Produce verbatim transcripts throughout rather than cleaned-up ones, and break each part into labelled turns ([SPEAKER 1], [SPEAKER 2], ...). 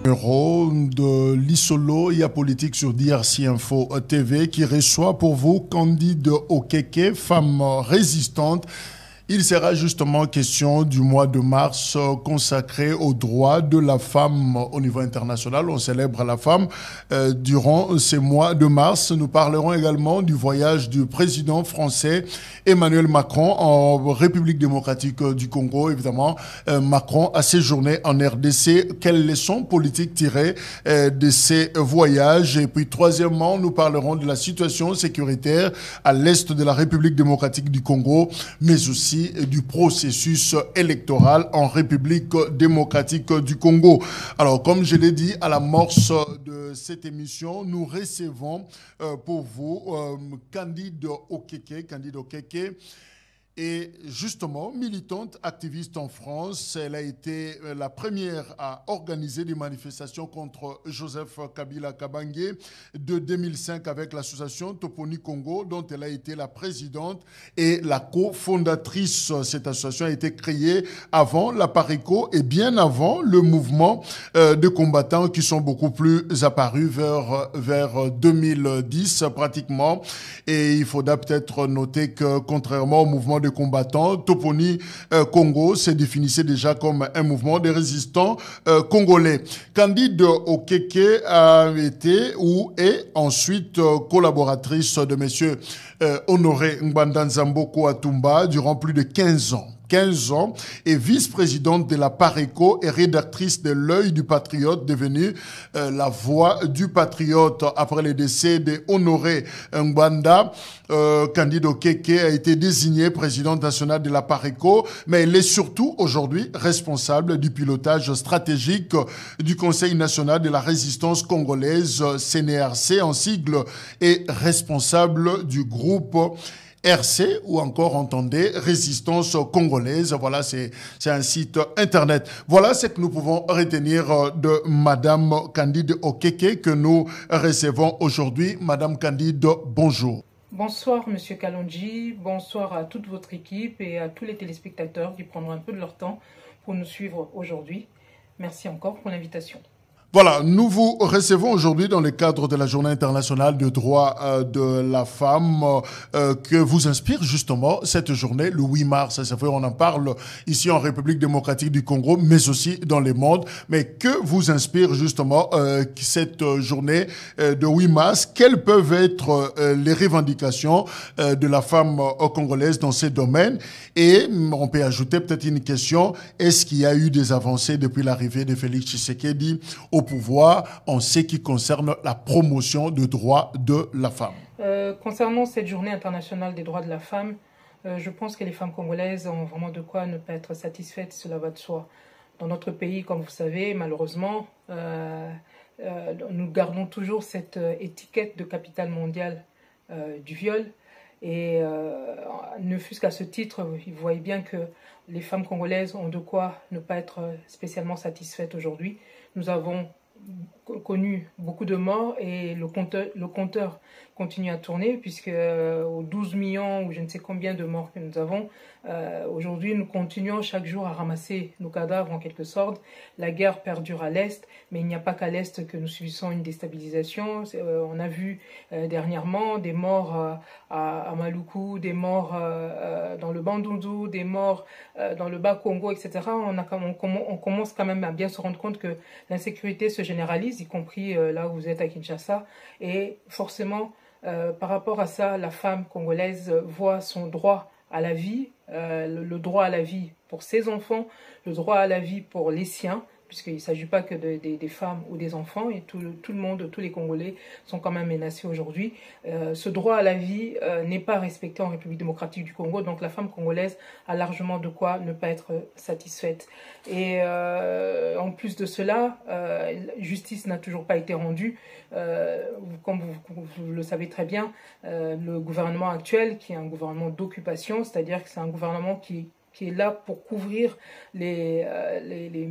[SPEAKER 1] Numéro de l'Isolo, il y a politique sur D R C Info T V qui reçoit pour vous Candide Okeke, femme résistante. Il sera justement question du mois de mars consacré aux droits de la femme au niveau international. On célèbre la femme euh, durant ces mois de mars. Nous parlerons également du voyage du président français Emmanuel Macron en République démocratique du Congo. Évidemment, euh, Macron a séjourné en R D C. Quelles leçons politiques tirées euh, de ces voyages? Et puis, troisièmement, nous parlerons de la situation sécuritaire à l'est de la République démocratique du Congo, mais aussi du processus électoral en République démocratique du Congo. Alors, comme je l'ai dit à l'amorce de cette émission, nous recevons euh, pour vous euh, Candide Okeke. Candide Okeke est justement militante activiste en France. Elle a été la première à organiser des manifestations contre Joseph Kabila Kabange de deux mille cinq avec l'association Toponi Congo, dont elle a été la présidente et la cofondatrice. Cette association a été créée avant la PARECO et bien avant le mouvement euh, de combattants qui sont beaucoup plus apparus vers, vers deux mille dix pratiquement. Et il faudra peut-être noter que contrairement au mouvement de combattants, Toponi euh, Congo se définissait déjà comme un mouvement de résistants euh, congolais. Candide Okeke a été ou est ensuite euh, collaboratrice de monsieur euh, Honoré Ngbanda Nzamboko Atumba durant plus de quinze ans. quinze ans et vice-présidente de la PARECO et rédactrice de L'Œil du Patriote, devenue euh, la voix du patriote après le décès de Honoré Ngbanda. Euh, Candide Okeke a été désignée présidente nationale de la PARECO, mais elle est surtout aujourd'hui responsable du pilotage stratégique du Conseil national de la résistance congolaise, C N R C en sigle, et responsable du groupe R C ou encore entendez Résistance Congolaise. Voilà, c'est un site internet. Voilà ce que nous pouvons retenir de Madame Candide Okeke que nous recevons aujourd'hui. Madame Candide, bonjour.
[SPEAKER 2] Bonsoir Monsieur Kalonji, bonsoir à toute votre équipe et à tous les téléspectateurs qui prendront un peu de leur temps pour nous suivre aujourd'hui. Merci encore pour l'invitation.
[SPEAKER 1] Voilà, nous vous recevons aujourd'hui dans le cadre de la Journée internationale de droits euh, de la femme euh, que vous inspire justement cette journée, le huit mars. Ça fait, on en parle ici en République démocratique du Congo, mais aussi dans le monde. Mais que vous inspire justement euh, cette journée euh, de huit mars? Quelles peuvent être euh, les revendications euh, de la femme euh, congolaise dans ces domaines? Et on peut ajouter peut-être une question, est-ce qu'il y a eu des avancées depuis l'arrivée de Félix Tshisekedi au pouvoir en ce qui concerne la promotion des droits de la femme?
[SPEAKER 2] Euh, concernant cette journée internationale des droits de la femme, euh, je pense que les femmes congolaises ont vraiment de quoi ne pas être satisfaites, cela va de soi. Dans notre pays, comme vous savez, malheureusement, euh, euh, nous gardons toujours cette euh, étiquette de capitale mondiale euh, du viol. Et euh, ne fût-ce qu'à ce titre, vous voyez bien que les femmes congolaises ont de quoi ne pas être spécialement satisfaites aujourd'hui. Nous avons connu beaucoup de morts et le compteur, le compteur continue à tourner puisque euh, aux douze millions ou je ne sais combien de morts que nous avons, euh, aujourd'hui nous continuons chaque jour à ramasser nos cadavres en quelque sorte. La guerre perdure à l'Est, mais il n'y a pas qu'à l'Est que nous subissons une déstabilisation. Euh, on a vu euh, dernièrement des morts euh, à, à Maluku, des morts euh, euh, dans le Bandundu, des morts euh, dans le Bas-Congo, et cetera. On, a, on, on commence quand même à bien se rendre compte que l'insécurité se généralise, y compris euh, là où vous êtes à Kinshasa. Et forcément, euh, par rapport à ça, la femme congolaise voit son droit à la vie, euh, le, le droit à la vie pour ses enfants, le droit à la vie pour les siens, puisqu'il ne s'agit pas que de, de, des femmes ou des enfants, et tout le, tout le monde, tous les Congolais sont quand même menacés aujourd'hui. Euh, ce droit à la vie euh, n'est pas respecté en République démocratique du Congo, donc la femme congolaise a largement de quoi ne pas être satisfaite. Et euh, en plus de cela, euh, justice n'a toujours pas été rendue. Euh, comme vous, vous le savez très bien, euh, le gouvernement actuel, qui est un gouvernement d'occupation, c'est-à-dire que c'est un gouvernement qui qui est là pour couvrir les, euh, les, les,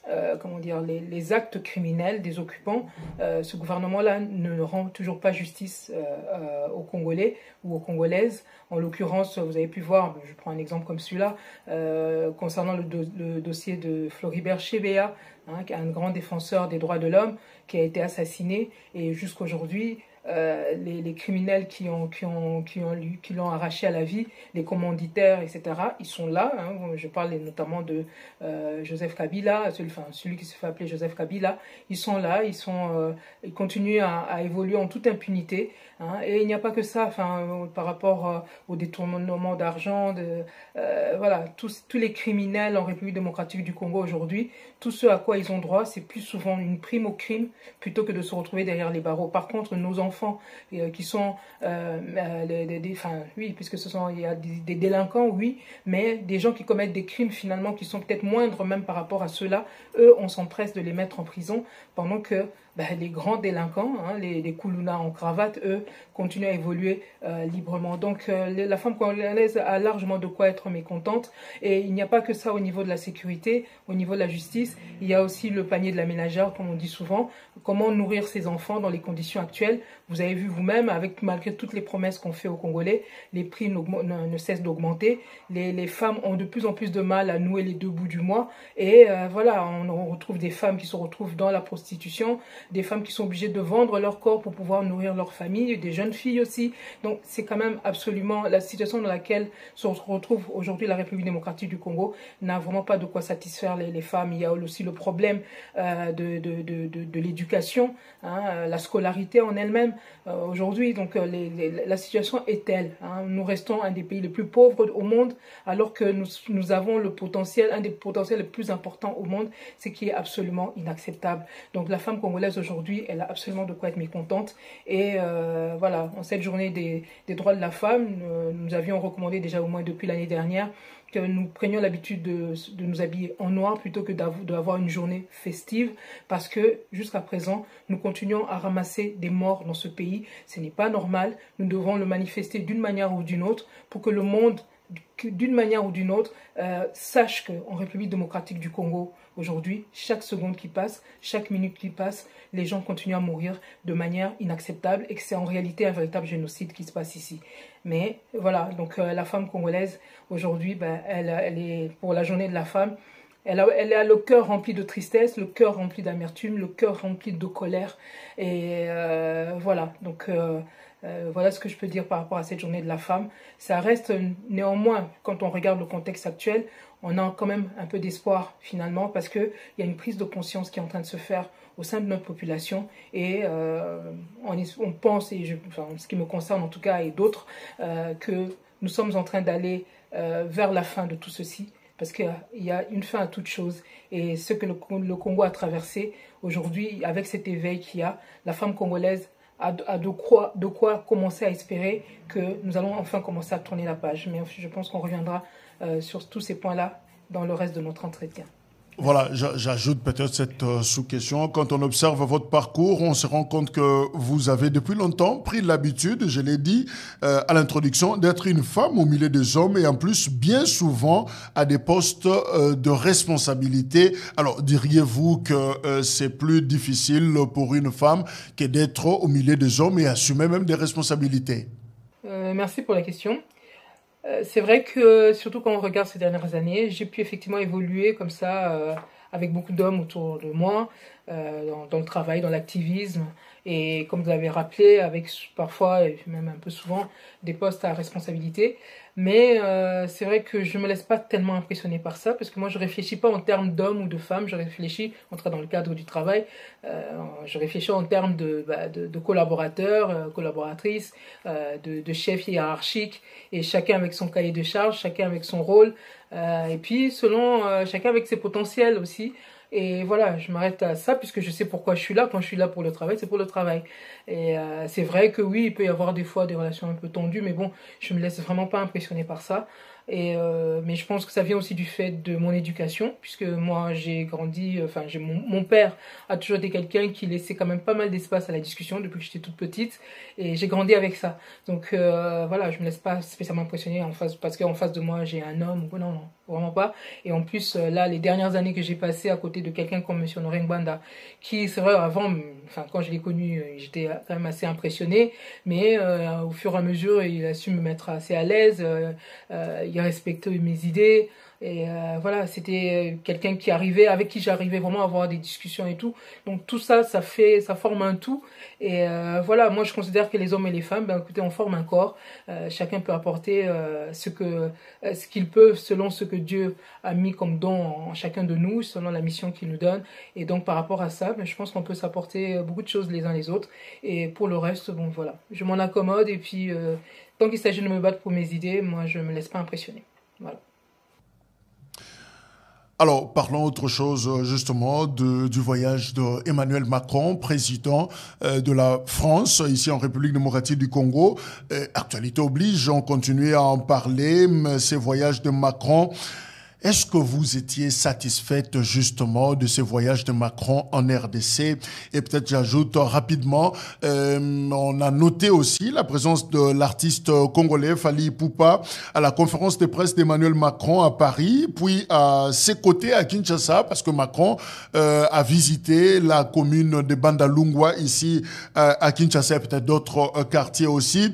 [SPEAKER 2] euh, comment dire, les, les actes criminels des occupants, euh, ce gouvernement-là ne rend toujours pas justice euh, euh, aux Congolais ou aux Congolaises. En l'occurrence, vous avez pu voir, je prends un exemple comme celui-là, euh, concernant le, do le dossier de Floribert Chebeya, hein, qui est un grand défenseur des droits de l'homme, qui a été assassiné, et jusqu'aujourd'hui, Euh, les, les criminels qui ont qui ont qui ont qui l'ont arraché à la vie, les commanditaires, et cetera. Ils sont là. Hein. Je parle notamment de euh, Joseph Kabila, celui, enfin celui qui se fait appeler Joseph Kabila. Ils sont là. Ils sont euh, ils continuent à, à évoluer en toute impunité. Hein. Et il n'y a pas que ça. Enfin, euh, par rapport euh, au détournement d'argent, de euh, voilà, tous tous les criminels en République démocratique du Congo aujourd'hui, tout ce à quoi ils ont droit, c'est plus souvent une prime au crime plutôt que de se retrouver derrière les barreaux. Par contre, nos enfants enfants euh, qui sont euh, les, les, les, enfin oui, puisque ce sont il y a des, des délinquants, oui, mais des gens qui commettent des crimes finalement qui sont peut-être moindres même par rapport à ceux-là, eux on s'empresse de les mettre en prison pendant que ben, les grands délinquants, hein, les, les koulounas en cravate, eux, continuent à évoluer euh, librement. Donc euh, la femme congolaise a largement de quoi être mécontente. Et il n'y a pas que ça au niveau de la sécurité, au niveau de la justice. Il y a aussi le panier de la ménagère, comme on dit souvent. Comment nourrir ses enfants dans les conditions actuelles. Vous avez vu vous-même, avec malgré toutes les promesses qu'on fait aux Congolais, les prix ne, ne cessent d'augmenter. Les, les femmes ont de plus en plus de mal à nouer les deux bouts du mois. Et euh, voilà, on, on retrouve des femmes qui se retrouvent dans la prostitution, des femmes qui sont obligées de vendre leur corps pour pouvoir nourrir leur famille, des jeunes filles aussi. Donc c'est quand même absolument la situation dans laquelle se retrouve aujourd'hui la République démocratique du Congo n'a vraiment pas de quoi satisfaire les, les femmes. Il y a aussi le problème euh, de, de, de, de, de l'éducation, hein, la scolarité en elle-même euh, aujourd'hui. Donc euh, les, les, la situation est telle. Hein. Nous restons un des pays les plus pauvres au monde alors que nous, nous avons le potentiel, un des potentiels les plus importants au monde, ce qui est absolument inacceptable. Donc la femme congolaise aujourd'hui, elle a absolument de quoi être mécontente. Et euh, voilà, en cette journée des, des droits de la femme, nous, nous avions recommandé déjà au moins depuis l'année dernière que nous prenions l'habitude de, de nous habiller en noir plutôt que d'avoir une journée festive, parce que jusqu'à présent, nous continuons à ramasser des morts dans ce pays. Ce n'est pas normal. Nous devons le manifester d'une manière ou d'une autre pour que le monde, d'une manière ou d'une autre, euh, sache qu'en République démocratique du Congo, aujourd'hui, chaque seconde qui passe, chaque minute qui passe, les gens continuent à mourir de manière inacceptable et que c'est en réalité un véritable génocide qui se passe ici. Mais voilà, donc euh, la femme congolaise, aujourd'hui, ben, elle, elle est, pour la journée de la femme, elle a, elle a le cœur rempli de tristesse, le cœur rempli d'amertume, le cœur rempli de colère. Et euh, voilà, donc... Euh, Euh, voilà ce que je peux dire par rapport à cette journée de la femme. Ça reste néanmoins, quand on regarde le contexte actuel, on a quand même un peu d'espoir finalement parce qu'il y a une prise de conscience qui est en train de se faire au sein de notre population et euh, on, est, on pense, et je, enfin, ce qui me concerne en tout cas et d'autres, euh, que nous sommes en train d'aller euh, vers la fin de tout ceci. Parce qu'il y a une fin à toute chose. Et ce que le, le Congo a traversé aujourd'hui, avec cet éveil qu'il y a, la femme congolaise a de quoi, de quoi commencer à espérer que nous allons enfin commencer à tourner la page. Mais je pense qu'on reviendra euh, sur tous ces points-là dans le reste de notre entretien.
[SPEAKER 1] Voilà, j'ajoute peut-être cette euh, sous-question. Quand on observe votre parcours, on se rend compte que vous avez depuis longtemps pris l'habitude, je l'ai dit euh, à l'introduction, d'être une femme au milieu des hommes et en plus bien souvent à des postes euh, de responsabilité. Alors, diriez-vous que euh, c'est plus difficile pour une femme que d'être au milieu des hommes et assumer même des responsabilités?
[SPEAKER 2] euh, Merci pour la question. C'est vrai que, surtout quand on regarde ces dernières années, j'ai pu effectivement évoluer comme ça, euh, avec beaucoup d'hommes autour de moi, euh, dans, dans le travail, dans l'activisme, et comme vous l'avez rappelé, avec parfois, et même un peu souvent, des postes à responsabilité. Mais euh, c'est vrai que je me laisse pas tellement impressionner par ça, parce que moi je réfléchis pas en termes d'hommes ou de femmes, je réfléchis, en tout cas dans le cadre du travail, euh, je réfléchis en termes de, bah, de, de collaborateurs, euh, collaboratrices, euh, de, de chefs hiérarchiques, et chacun avec son cahier de charge, chacun avec son rôle, euh, et puis selon euh, chacun avec ses potentiels aussi. Et voilà, je m'arrête à ça puisque je sais pourquoi je suis là. Quand je suis là pour le travail, c'est pour le travail. Et euh, c'est vrai que oui, il peut y avoir des fois des relations un peu tendues, mais bon, je me laisse vraiment pas impressionner par ça. Et euh, mais je pense que ça vient aussi du fait de mon éducation, puisque moi j'ai grandi, enfin j'ai mon, mon père a toujours été quelqu'un qui laissait quand même pas mal d'espace à la discussion depuis que j'étais toute petite, et j'ai grandi avec ça. Donc euh, voilà, je me laisse pas spécialement impressionner en face parce qu'en face de moi j'ai un homme. Non, non, vraiment pas. Et en plus euh, là, les dernières années que j'ai passées à côté de quelqu'un comme Monsieur Honoré Ngbanda, qui c'est vrai avant, enfin quand je l'ai connu, j'étais quand même assez impressionné, mais euh, au fur et à mesure, il a su me mettre assez à l'aise. Euh, euh, il respectait mes idées, et euh, voilà, c'était quelqu'un qui arrivait, avec qui j'arrivais vraiment à avoir des discussions et tout. Donc tout ça, ça fait, ça forme un tout. Et euh, voilà, moi je considère que les hommes et les femmes, ben écoutez, on forme un corps. Euh, chacun peut apporter euh, ce que, euh, ce qu'il peut selon ce que Dieu a mis comme don en chacun de nous, selon la mission qu'il nous donne. Et donc par rapport à ça, ben, je pense qu'on peut s'apporter beaucoup de choses les uns les autres. Et pour le reste, bon voilà, je m'en accommode, et puis euh, tant qu'il s'agit de me battre pour mes idées, moi je me laisse pas impressionner. Voilà.
[SPEAKER 1] Alors, parlons autre chose, justement, de, du voyage d'Emmanuel Macron, président euh, de la France, ici en République démocratique du Congo. Euh, actualité oblige, on continue à en parler, mais ces voyages de Macron. Est-ce que vous étiez satisfaite justement de ce voyage de Macron en R D C? Et peut-être j'ajoute rapidement, euh, on a noté aussi la présence de l'artiste congolais Fally Ipupa à la conférence de presse d'Emmanuel Macron à Paris, puis à ses côtés à Kinshasa, parce que Macron euh, a visité la commune de Bandalungwa ici euh, à Kinshasa, et peut-être d'autres euh, quartiers aussi.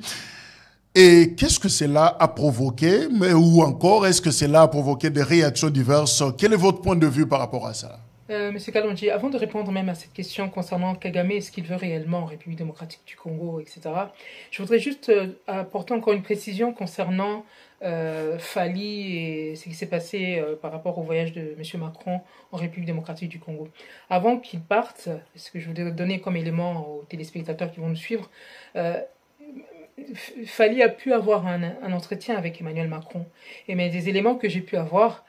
[SPEAKER 1] Et qu'est-ce que cela a provoqué, mais, ou encore est-ce que cela a provoqué des réactions diverses? Quel est votre point de vue par rapport à ça?
[SPEAKER 2] Euh, Monsieur Kalonji, avant de répondre même à cette question concernant Kagame et ce qu'il veut réellement en République démocratique du Congo, et cetera, je voudrais juste euh, apporter encore une précision concernant euh, Fally et ce qui s'est passé euh, par rapport au voyage de Monsieur Macron en République démocratique du Congo. Avant qu'il parte, ce que je voudrais donner comme élément aux téléspectateurs qui vont nous suivre, euh, Fally a pu avoir un, un entretien avec Emmanuel Macron. Et mais des éléments que j'ai pu avoir,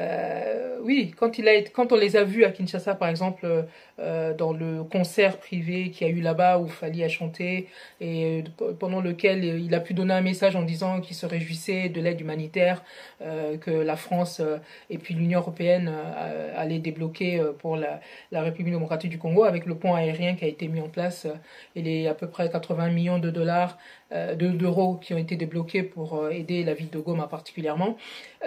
[SPEAKER 2] euh, oui, quand, il a, quand on les a vus à Kinshasa, par exemple, euh, dans le concert privé qu'il y a eu là-bas où Fally a chanté, et euh, pendant lequel il a pu donner un message en disant qu'il se réjouissait de l'aide humanitaire euh, que la France euh, et puis l'Union européenne euh, allaient débloquer pour la, la République démocratique du Congo, avec le pont aérien qui a été mis en place, euh, et les à peu près quatre-vingts millions de dollars euh, d'euros qui ont été débloqués pour euh, aider la ville de Goma particulièrement.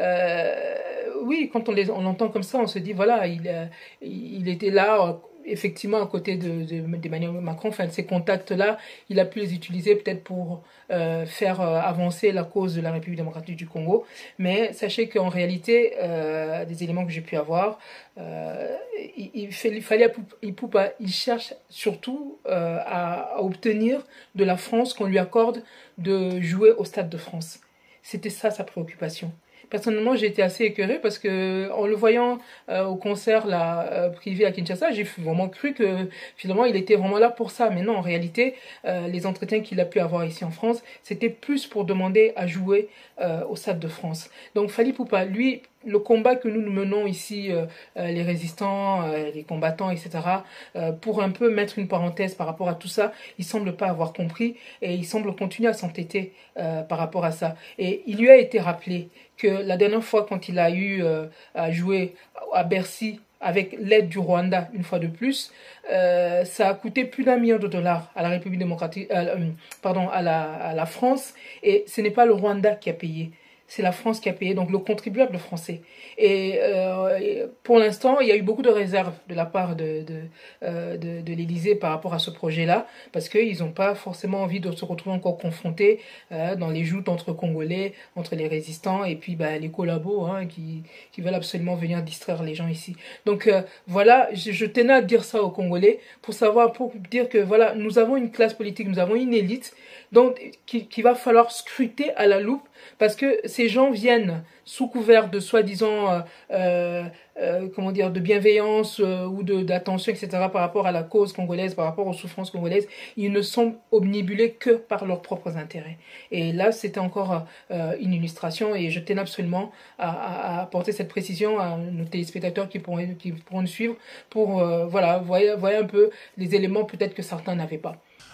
[SPEAKER 2] Euh, oui, quand on les, on l'entend comme ça, on se dit, voilà, il, euh, il était là, euh, effectivement, à côté de, de, d'Emmanuel Macron, enfin, de ces contacts-là, il a pu les utiliser peut-être pour euh, faire euh, avancer la cause de la République démocratique du Congo. Mais sachez qu'en réalité, euh, des éléments que j'ai pu avoir, euh, il, il, fait, il fallait, il, Ipupa, il cherche surtout euh, à, à obtenir de la France qu'on lui accorde de jouer au Stade de France. C'était ça sa préoccupation. Personnellement, j'ai été assez écœurée parce que en le voyant euh, au concert là, euh, privé à Kinshasa, j'ai vraiment cru que finalement il était vraiment là pour ça. Mais non, en réalité, euh, les entretiens qu'il a pu avoir ici en France, c'était plus pour demander à jouer euh, au Stade de France. Donc Fally Ipupa, lui, le combat que nous nous menons ici, euh, euh, les résistants, euh, les combattants, et cetera, euh, pour un peu mettre une parenthèse par rapport à tout ça, il semble pas avoir compris et il semble continuer à s'entêter euh, par rapport à ça. Et il lui a été rappelé que la dernière fois quand il a eu euh, à jouer à Bercy avec l'aide du Rwanda, une fois de plus, euh, ça a coûté plus d'un million de dollars à la République démocratique, euh, euh, pardon, à la, à la France, et ce n'est pas le Rwanda qui a payé. C'est la France qui a payé, donc le contribuable français. Et euh, pour l'instant, il y a eu beaucoup de réserves de la part de, de, euh, de, de l'Élysée par rapport à ce projet-là, parce qu'ils n'ont pas forcément envie de se retrouver encore confrontés euh, dans les joutes entre Congolais, entre les résistants, et puis bah, les collabos hein, qui, qui veulent absolument venir distraire les gens ici. Donc euh, voilà, je, je tenais à dire ça aux Congolais, pour savoir, pour dire que voilà, nous avons une classe politique, nous avons une élite, donc qu'il qui va falloir scruter à la loupe, parce que ces gens viennent sous couvert de soi-disant euh, euh, euh, comment dire, de bienveillance euh, ou de d'attention, et cetera par rapport à la cause congolaise, par rapport aux souffrances congolaises. Ils ne sont omnibulés que par leurs propres intérêts. Et là, c'était encore euh, une illustration, et je tenais absolument à, à, à apporter cette précision à nos téléspectateurs qui pourront, qui pourront nous suivre pour, euh, voilà, voyez, voyez un peu les éléments peut-être que certains n'avaient pas.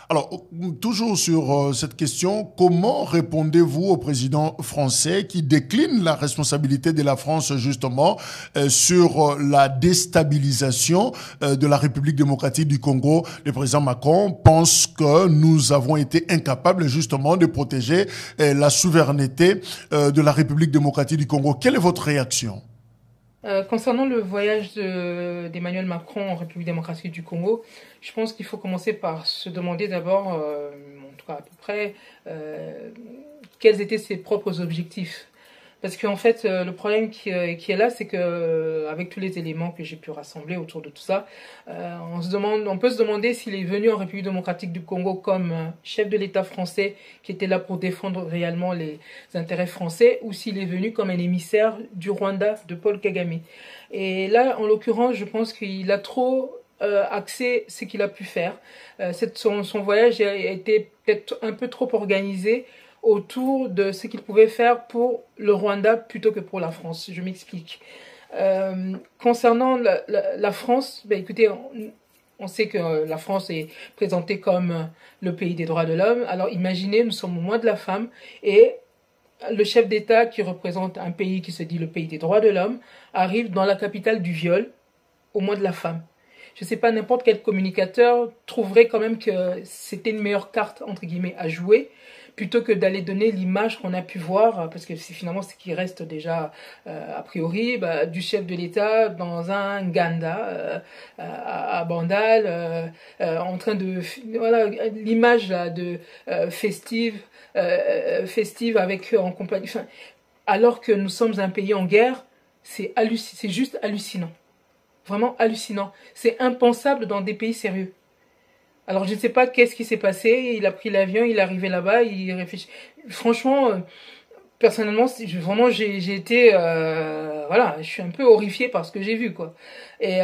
[SPEAKER 1] Alors, toujours sur euh, cette question, comment répondez-vous au président français qui décline la responsabilité de la France justement euh, sur euh, la déstabilisation euh, de la République démocratique du Congo? Le président Macron pense que nous avons été incapables justement de protéger euh, la souveraineté euh, de la République démocratique du Congo. Quelle est votre réaction?
[SPEAKER 2] Euh, concernant le voyage de- d'Emmanuel Macron en République démocratique du Congo, je pense qu'il faut commencer par se demander d'abord, euh, en tout cas à peu près, euh, quels étaient ses propres objectifs. Parce qu'en fait, euh, le problème qui, euh, qui est là, c'est que euh, avec tous les éléments que j'ai pu rassembler autour de tout ça, euh, on se demande, on peut se demander s'il est venu en République démocratique du Congo comme euh, chef de l'État français qui était là pour défendre réellement les intérêts français, ou s'il est venu comme un émissaire du Rwanda de Paul Kagame. Et là, en l'occurrence, je pense qu'il a trop euh, axé ce qu'il a pu faire. Euh, cette, son, son voyage a été peut-être un peu trop organisé autour de ce qu'il pouvait faire pour le Rwanda plutôt que pour la France. Je m'explique. Euh, concernant la, la, la France, ben écoutez, on, on sait que la France est présentée comme le pays des droits de l'homme. Alors imaginez, nous sommes au mois de la femme et le chef d'État qui représente un pays qui se dit le pays des droits de l'homme arrive dans la capitale du viol au mois de la femme. Je ne sais pas, n'importe quel communicateur trouverait quand même que c'était une meilleure carte, entre guillemets, à jouer, plutôt que d'aller donner l'image qu'on a pu voir, parce que c'est finalement ce qui reste déjà, euh, a priori, bah, du chef de l'État dans un Nganda, euh, à, à Bandal, euh, euh, en train de... Voilà, l'image là, de euh, festive, euh, festive avec eux en compagnie... Enfin, alors que nous sommes un pays en guerre, c'est halluc- c'est juste hallucinant. Vraiment hallucinant. C'est impensable dans des pays sérieux. Alors je ne sais pas qu'est-ce qui s'est passé. Il a pris l'avion, il est arrivé là-bas, il réfléchit. Franchement, euh, personnellement, je, vraiment j'ai j'ai été, euh, voilà, je suis un peu horrifié par ce que j'ai vu, quoi. Et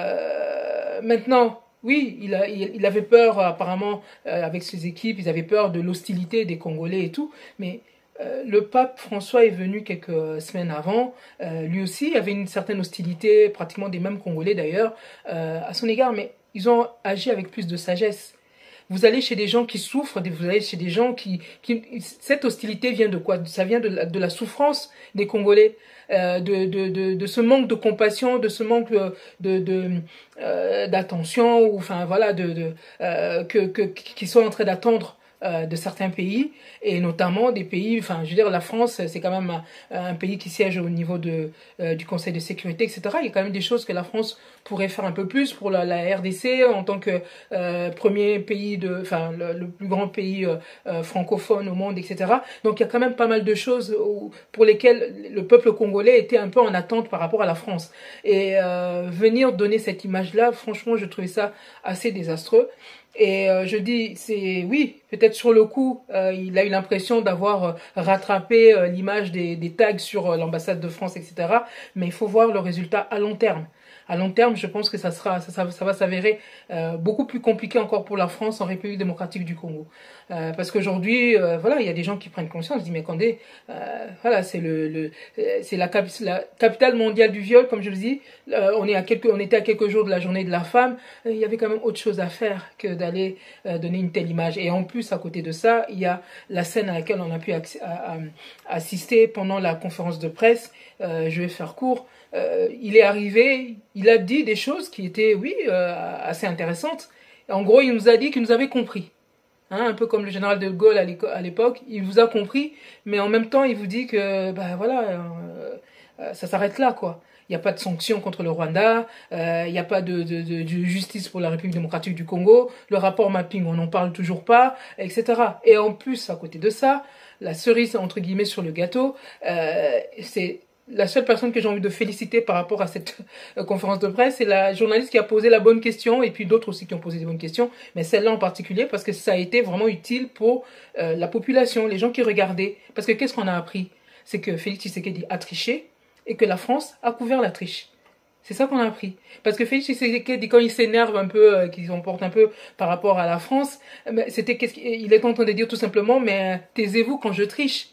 [SPEAKER 2] euh, maintenant, oui, il a, il, il avait peur apparemment euh, avec ses équipes, ils avaient peur de l'hostilité des Congolais et tout, mais euh, le pape François est venu quelques semaines avant. Euh, lui aussi, il y avait une certaine hostilité, pratiquement des mêmes Congolais d'ailleurs, euh, à son égard, mais ils ont agi avec plus de sagesse. Vous allez chez des gens qui souffrent, vous allez chez des gens qui... qui cette hostilité vient de quoi? Ça vient de la, de la souffrance des Congolais, euh, de, de, de, de ce manque de compassion, de ce manque de, de, euh, d'attention, ou enfin voilà, de, de, euh, que, que, qu'ils sont en train d'attendre euh, de certains pays, et notamment des pays, enfin je veux dire la France c'est quand même un, un pays qui siège au niveau de, euh, du Conseil de sécurité, et cetera. Il y a quand même des choses que la France pourrait faire un peu plus pour la, la R D C en tant que euh, premier pays de, enfin le, le plus grand pays euh, euh, francophone au monde, et cetera. Donc il y a quand même pas mal de choses où, pour lesquelles le peuple congolais était un peu en attente par rapport à la France. Et euh, venir donner cette image-là, franchement, je trouvais ça assez désastreux. Et euh, je dis, c'est oui, peut-être sur le coup, euh, il a eu l'impression d'avoir euh, rattrapé euh, l'image des, des tags sur euh, l'ambassade de France, et cetera. Mais il faut voir le résultat à long terme. À long terme, je pense que ça sera, ça, ça, ça va s'avérer euh, beaucoup plus compliqué encore pour la France en République démocratique du Congo, euh, parce qu'aujourd'hui, euh, voilà, il y a des gens qui prennent conscience. Ils disent mais attendez, euh, voilà, c'est le, le c'est la, cap la capitale mondiale du viol, comme je le dis. Euh, on est à quelques, on était à quelques jours de la journée de la femme. Euh, il y avait quand même autre chose à faire que d'aller euh, donner une telle image. Et en plus, à côté de ça, il y a la scène à laquelle on a pu à, à, assister pendant la conférence de presse. Euh, je vais faire court. Euh, il est arrivé, il a dit des choses qui étaient, oui, euh, assez intéressantes. En gros, il nous a dit qu'il nous avait compris. Hein, un peu comme le général de Gaulle à l'époque, il vous a compris, mais en même temps, il vous dit que, bah voilà, euh, euh, ça s'arrête là, quoi. Il n'y a pas de sanctions contre le Rwanda, euh, il n'y a pas de, de, de, de justice pour la République démocratique du Congo, le rapport mapping, on n'en parle toujours pas, et cetera. Et en plus, à côté de ça, la cerise, entre guillemets, sur le gâteau, euh, c'est... La seule personne que j'ai envie de féliciter par rapport à cette euh, conférence de presse, c'est la journaliste qui a posé la bonne question, et puis d'autres aussi qui ont posé des bonnes questions, mais celle-là en particulier, parce que ça a été vraiment utile pour euh, la population, les gens qui regardaient. Parce que qu'est-ce qu'on a appris? C'est que Félix Tshisekedi a triché, et que la France a couvert la triche. C'est ça qu'on a appris. Parce que Félix Tshisekedi, quand il s'énerve un peu, euh, qu'il s'emporte un peu par rapport à la France, c'était qu'est-ce qu'il est en train de dire tout simplement, mais taisez-vous quand je triche.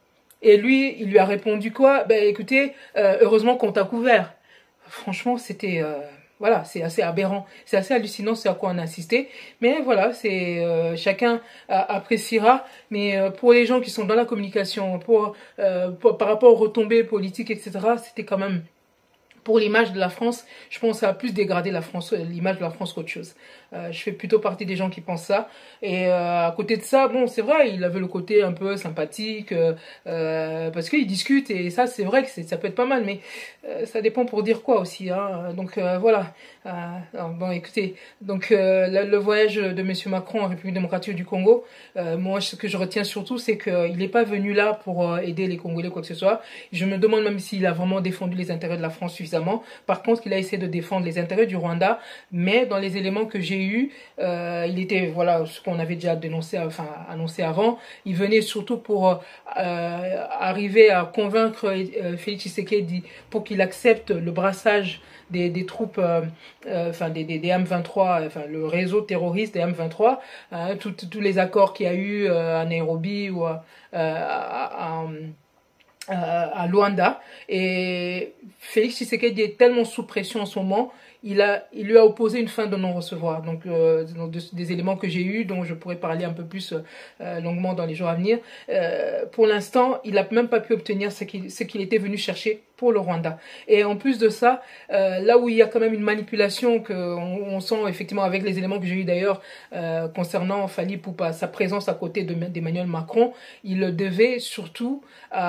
[SPEAKER 2] Et lui, il lui a répondu quoi? Ben écoutez, euh, heureusement qu'on t'a couvert. Franchement, c'était... Euh, voilà, c'est assez aberrant, c'est assez hallucinant, c'est à quoi on a assisté. Mais voilà, c'est euh, chacun euh, appréciera. Mais euh, pour les gens qui sont dans la communication, pour, euh, pour par rapport aux retombées politiques, et cetera, c'était quand même pour l'image de la France, je pense que ça a plus dégradé la France, l'image de la France qu'autre chose. Euh, je fais plutôt partie des gens qui pensent ça. Et euh, à côté de ça, bon, c'est vrai, il avait le côté un peu sympathique, euh, euh, parce qu'ils discutent, et ça, c'est vrai que ça peut être pas mal, mais euh, ça dépend pour dire quoi aussi. Hein. Donc euh, voilà. Euh, alors, bon, écoutez, donc euh, le, le voyage de Monsieur Macron en République démocratique du Congo, euh, moi, ce que je retiens surtout, c'est qu'il n'est pas venu là pour euh, aider les Congolais, quoi que ce soit. Je me demande même s'il a vraiment défendu les intérêts de la France suffisamment. Par contre, il a essayé de défendre les intérêts du Rwanda, mais dans les éléments que j'ai eus, euh, il était, voilà, ce qu'on avait déjà dénoncé, enfin annoncé avant, il venait surtout pour euh, arriver à convaincre euh, Félix Tshisekedi pour qu'il accepte le brassage des, des troupes, euh, euh, enfin des, des, des M vingt-trois, enfin le réseau terroriste des M vingt-trois, hein, tous les accords qu'il y a eu euh, à Nairobi ou à, à, à, à, à Luanda. Et Félix Tshisekedi est tellement sous pression en ce moment, il, a, il lui a opposé une fin de non-recevoir. Donc, euh, de, des éléments que j'ai eus, dont je pourrais parler un peu plus euh, longuement dans les jours à venir. Euh, pour l'instant, il n'a même pas pu obtenir ce qu'il ce qu'il était venu chercher pour le Rwanda. Et en plus de ça, euh, là où il y a quand même une manipulation que on, on sent effectivement avec les éléments que j'ai eu d'ailleurs euh, concernant Fally Ipupa, sa présence à côté d'Emmanuel Macron, il le devait surtout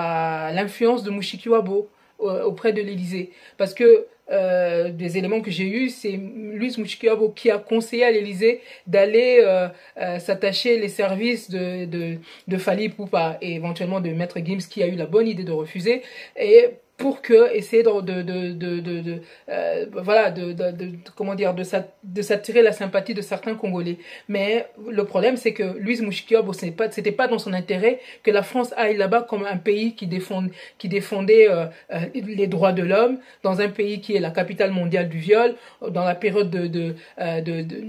[SPEAKER 2] à l'influence de Mushikiwabo euh, auprès de l'Élysée. Parce que Euh, des éléments que j'ai eus, c'est Louis Mushikiwabo qui a conseillé à l'Élysée d'aller euh, euh, s'attacher les services de, de, de Fally Ipupa et éventuellement de Maître Gims qui a eu la bonne idée de refuser, et pour que essayer de, de, de, de, de, de euh, voilà de, de, de comment dire de, de s'attirer la sympathie de certains Congolais. Mais le problème, c'est que Louise Mushikiwabo, c'était pas c'était pas dans son intérêt que la France aille là-bas comme un pays qui défend qui défendait euh, euh, les droits de l'homme, dans un pays qui est la capitale mondiale du viol, dans la période de de, euh, de, de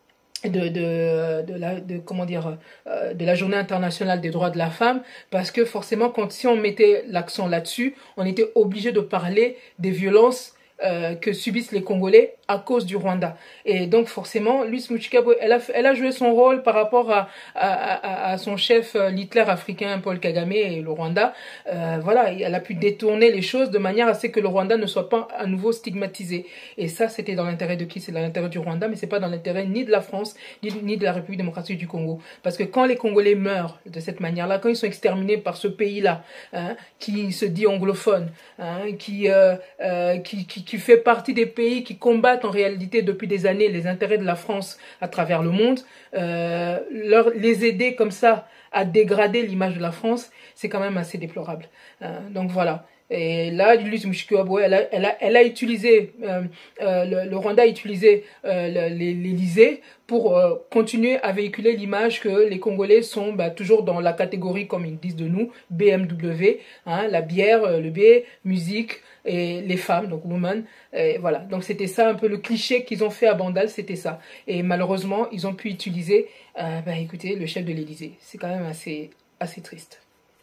[SPEAKER 2] De, de, de, la, de, comment dire, euh, de la journée internationale des droits de la femme, parce que forcément, quand, si on mettait l'accent là-dessus, on était obligé de parler des violences euh, que subissent les Congolais à cause du Rwanda. Et donc forcément, Louise Mushikiwabo, elle a, elle a joué son rôle par rapport à, à, à, à son chef, l'Hitler africain, Paul Kagame, et le Rwanda. Euh, voilà, elle a pu détourner les choses de manière à ce que le Rwanda ne soit pas à nouveau stigmatisé. Et ça, c'était dans l'intérêt de qui? C'est dans l'intérêt du Rwanda, mais c'est pas dans l'intérêt ni de la France, ni, ni de la République démocratique du Congo. Parce que quand les Congolais meurent de cette manière-là, quand ils sont exterminés par ce pays-là, hein, qui se dit anglophone, hein, qui, euh, euh, qui, qui, qui fait partie des pays qui combattent en réalité depuis des années les intérêts de la France à travers le monde, euh, leur, les aider comme ça à dégrader l'image de la France, c'est quand même assez déplorable. Euh, donc voilà. Et là, Louise Mushikiwabo, elle a, elle a, elle a utilisé, euh, euh, le, le Rwanda a utilisé euh, l'Élysée pour euh, continuer à véhiculer l'image que les Congolais sont bah, toujours dans la catégorie, comme ils disent de nous, B M W, hein, la bière, le B, musique, et les femmes, donc women, et voilà. Donc c'était ça un peu le cliché qu'ils ont fait à Bandal, c'était ça. Et malheureusement, ils ont pu utiliser, euh, bah, écoutez, le chef de l'Élysée. C'est quand même assez, assez triste.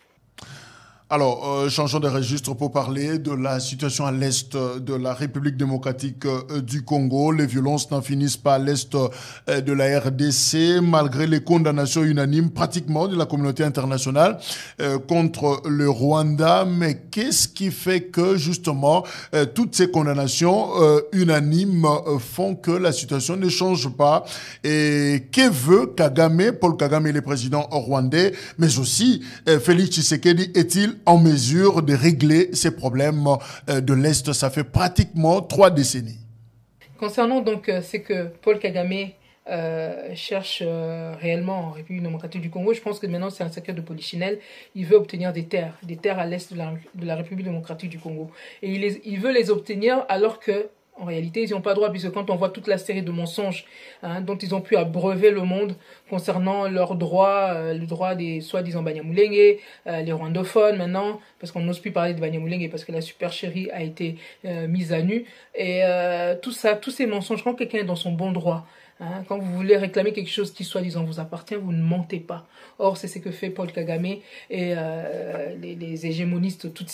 [SPEAKER 1] Alors, euh, changeons de registre pour parler de la situation à l'est de la République démocratique euh, du Congo. Les violences n'en finissent pas à l'est euh, de la R D C, malgré les condamnations unanimes pratiquement de la communauté internationale euh, contre le Rwanda. Mais qu'est-ce qui fait que, justement, euh, toutes ces condamnations euh, unanimes euh, font que la situation ne change pas? Et que veut Kagame, Paul Kagame, le président rwandais, mais aussi euh, Félix Tshisekedi, est-il en mesure de régler ces problèmes de l'Est? Ça fait pratiquement trois décennies.
[SPEAKER 2] Concernant donc euh, c'est que Paul Kagame euh, cherche euh, réellement en République démocratique du Congo, je pense que maintenant c'est un secret de polichinelle. Il veut obtenir des terres, des terres à l'Est de la, de la République démocratique du Congo. Et il, les, il veut les obtenir alors que en réalité, ils n'ont pas droit, puisque quand on voit toute la série de mensonges hein, dont ils ont pu abreuver le monde concernant leurs droits, euh, le droit des soi-disant Banyamulenge, euh, les rwandophones maintenant, parce qu'on n'ose plus parler de Banyamulenge parce que la supercherie a été euh, mise à nu. Et euh, tout ça, tous ces mensonges, quand quelqu'un est dans son bon droit, hein, quand vous voulez réclamer quelque chose qui soi-disant vous appartient, vous ne mentez pas. Or, c'est ce que fait Paul Kagame et euh, les, les hégémonistes Tutsis.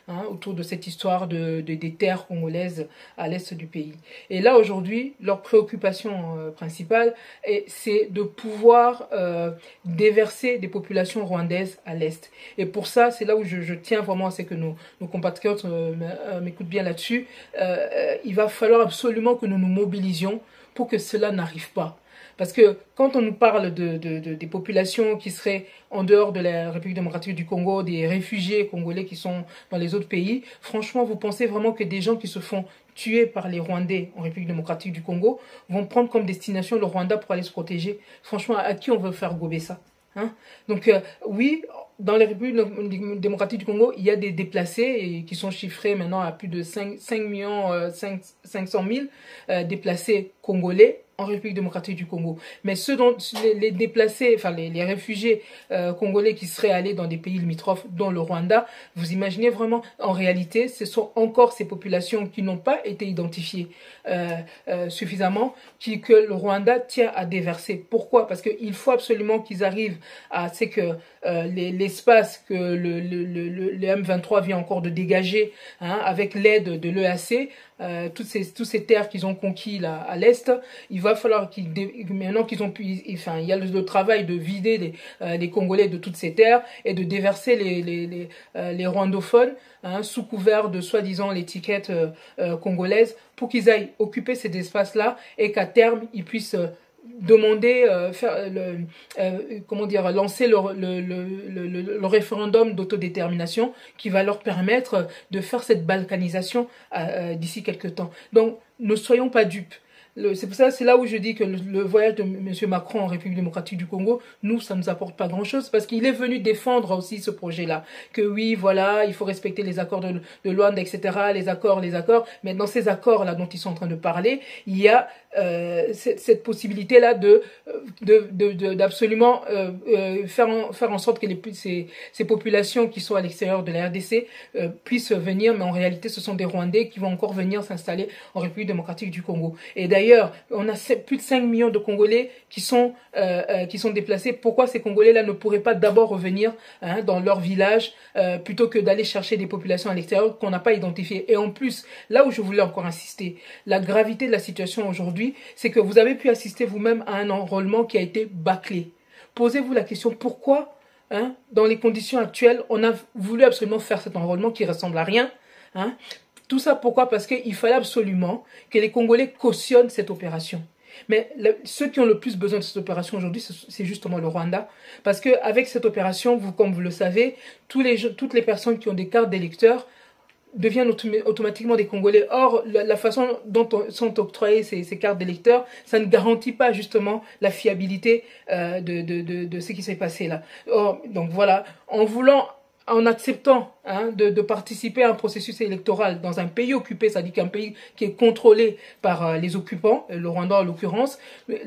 [SPEAKER 2] hein, autour de cette histoire de, de, des terres congolaises à l'est du pays. Et là, aujourd'hui, leur préoccupation euh, principale, c'est de pouvoir euh, déverser des populations rwandaises à l'est. Et pour ça, c'est là où je, je tiens vraiment à ce que nos, nos compatriotes euh, m'écoutent bien là-dessus. Euh, il va falloir absolument que nous nous mobilisions pour que cela n'arrive pas. Parce que quand on nous parle de, de, de, des populations qui seraient en dehors de la République démocratique du Congo, des réfugiés congolais qui sont dans les autres pays, franchement, vous pensez vraiment que des gens qui se font tuer par les Rwandais en République démocratique du Congo vont prendre comme destination le Rwanda pour aller se protéger? Franchement, à qui on veut faire gober ça, hein? Donc euh, oui, dans les républiques démocratiques du Congo, il y a des déplacés et qui sont chiffrés maintenant à plus de cinq millions cinq cent mille euh, déplacés congolais en République démocratique du Congo. Mais ceux dont les, les déplacés, enfin les, les réfugiés euh, congolais qui seraient allés dans des pays limitrophes, dont le Rwanda, vous imaginez vraiment, en réalité, ce sont encore ces populations qui n'ont pas été identifiées euh, euh, suffisamment, qui, que le Rwanda tient à déverser. Pourquoi? Parce qu'il faut absolument qu'ils arrivent à, c'est que euh, l'espace que le, le, le, le M vingt-trois vient encore de dégager, hein, avec l'aide de l'E A C, Euh, toutes ces toutes ces terres qu'ils ont conquis là à l'est, il va falloir qu'ils maintenant qu'ils ont pu, enfin il y a le, le travail de vider les euh, les Congolais de toutes ces terres et de déverser les les les, euh, les rwandophones, hein, sous couvert de soi-disant l'étiquette euh, euh, congolaise, pour qu'ils aillent occuper ces espaces là et qu'à terme ils puissent euh, demander, euh, faire le, euh, comment dire, lancer le, le, le, le, le référendum d'autodétermination qui va leur permettre de faire cette balkanisation euh, d'ici quelques temps. Donc, ne soyons pas dupes. C'est pour ça, c'est là où je dis que le, le voyage de M. Macron en République démocratique du Congo, nous, ça ne nous apporte pas grand-chose, parce qu'il est venu défendre aussi ce projet-là. Que oui, voilà, il faut respecter les accords de, de Luanda, et cetera, les accords, les accords. Mais dans ces accords-là dont ils sont en train de parler, il y a euh, cette, cette possibilité-là de, de, de, de, d'absolument euh, euh, faire, en, faire en sorte que les, ces, ces populations qui sont à l'extérieur de la R D C euh, puissent venir, mais en réalité, ce sont des Rwandais qui vont encore venir s'installer en République démocratique du Congo. Et d'ailleurs, D'ailleurs, on a plus de cinq millions de Congolais qui sont, euh, euh, qui sont déplacés. Pourquoi ces Congolais-là ne pourraient pas d'abord revenir, hein, dans leur village euh, plutôt que d'aller chercher des populations à l'extérieur qu'on n'a pas identifiées? Et en plus, là où je voulais encore insister, la gravité de la situation aujourd'hui, c'est que vous avez pu assister vous-même à un enrôlement qui a été bâclé. Posez-vous la question, pourquoi, hein, dans les conditions actuelles, on a voulu absolument faire cet enrôlement qui ressemble à rien, hein? Tout ça, pourquoi? Parce qu'il fallait absolument que les Congolais cautionnent cette opération. Mais le, ceux qui ont le plus besoin de cette opération aujourd'hui, c'est justement le Rwanda. Parce qu'avec cette opération, vous, comme vous le savez, tous les, toutes les personnes qui ont des cartes d'électeurs deviennent automatiquement des Congolais. Or, la, la façon dont on, sont octroyées ces, ces cartes d'électeurs, ça ne garantit pas justement la fiabilité euh, de, de, de, de ce qui s'est passé là. Or, donc voilà, en voulant... en acceptant, hein, de, de participer à un processus électoral dans un pays occupé, c'est-à-dire qu'un pays qui est contrôlé par euh, les occupants, le Rwanda en l'occurrence,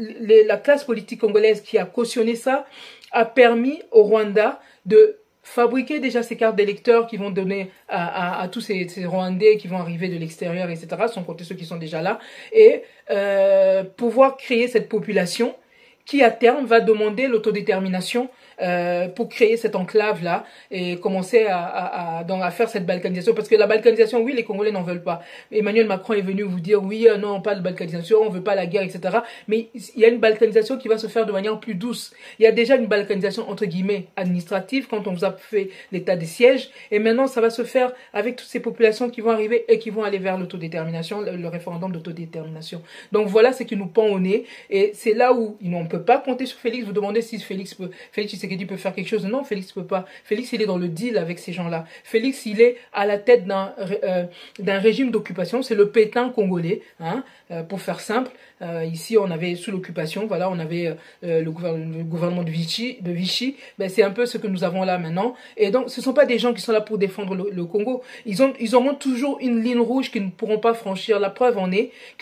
[SPEAKER 2] la classe politique congolaise qui a cautionné ça a permis au Rwanda de fabriquer déjà ces cartes d'électeurs qui vont donner à, à, à tous ces, ces Rwandais qui vont arriver de l'extérieur, et cetera, sans compter ceux qui sont déjà là, et euh, pouvoir créer cette population qui à terme va demander l'autodétermination euh, pour créer cette enclave-là et commencer à, à, à, à faire cette balkanisation. Parce que la balkanisation, oui, les Congolais n'en veulent pas. Emmanuel Macron est venu vous dire, oui, euh, non, pas de balkanisation, on veut pas la guerre, et cetera. Mais il y a une balkanisation qui va se faire de manière plus douce. Il y a déjà une balkanisation, entre guillemets, administrative, quand on vous a fait l'état des sièges. Et maintenant, ça va se faire avec toutes ces populations qui vont arriver et qui vont aller vers l'autodétermination, le, le référendum d'autodétermination. Donc voilà ce qui nous pend au nez. Et c'est là où on ne peut pas compter sur Félix. Vous demandez si Félix peut, Félix Tshisekedi peut faire quelque chose. Non, Félix peut pas. Félix, il est dans le deal avec ces gens-là. Félix, il est à la tête d'un euh, d'un régime d'occupation. C'est le Pétain congolais, hein, euh, pour faire simple. Euh, ici, on avait sous l'occupation, voilà, on avait euh, le, gouvernement, le gouvernement de Vichy. De Vichy. Ben, c'est un peu ce que nous avons là maintenant. Et donc, ce sont pas des gens qui sont là pour défendre le, le Congo. Ils ont, ils auront toujours une ligne rouge qu'ils ne pourront pas franchir. La preuve en est que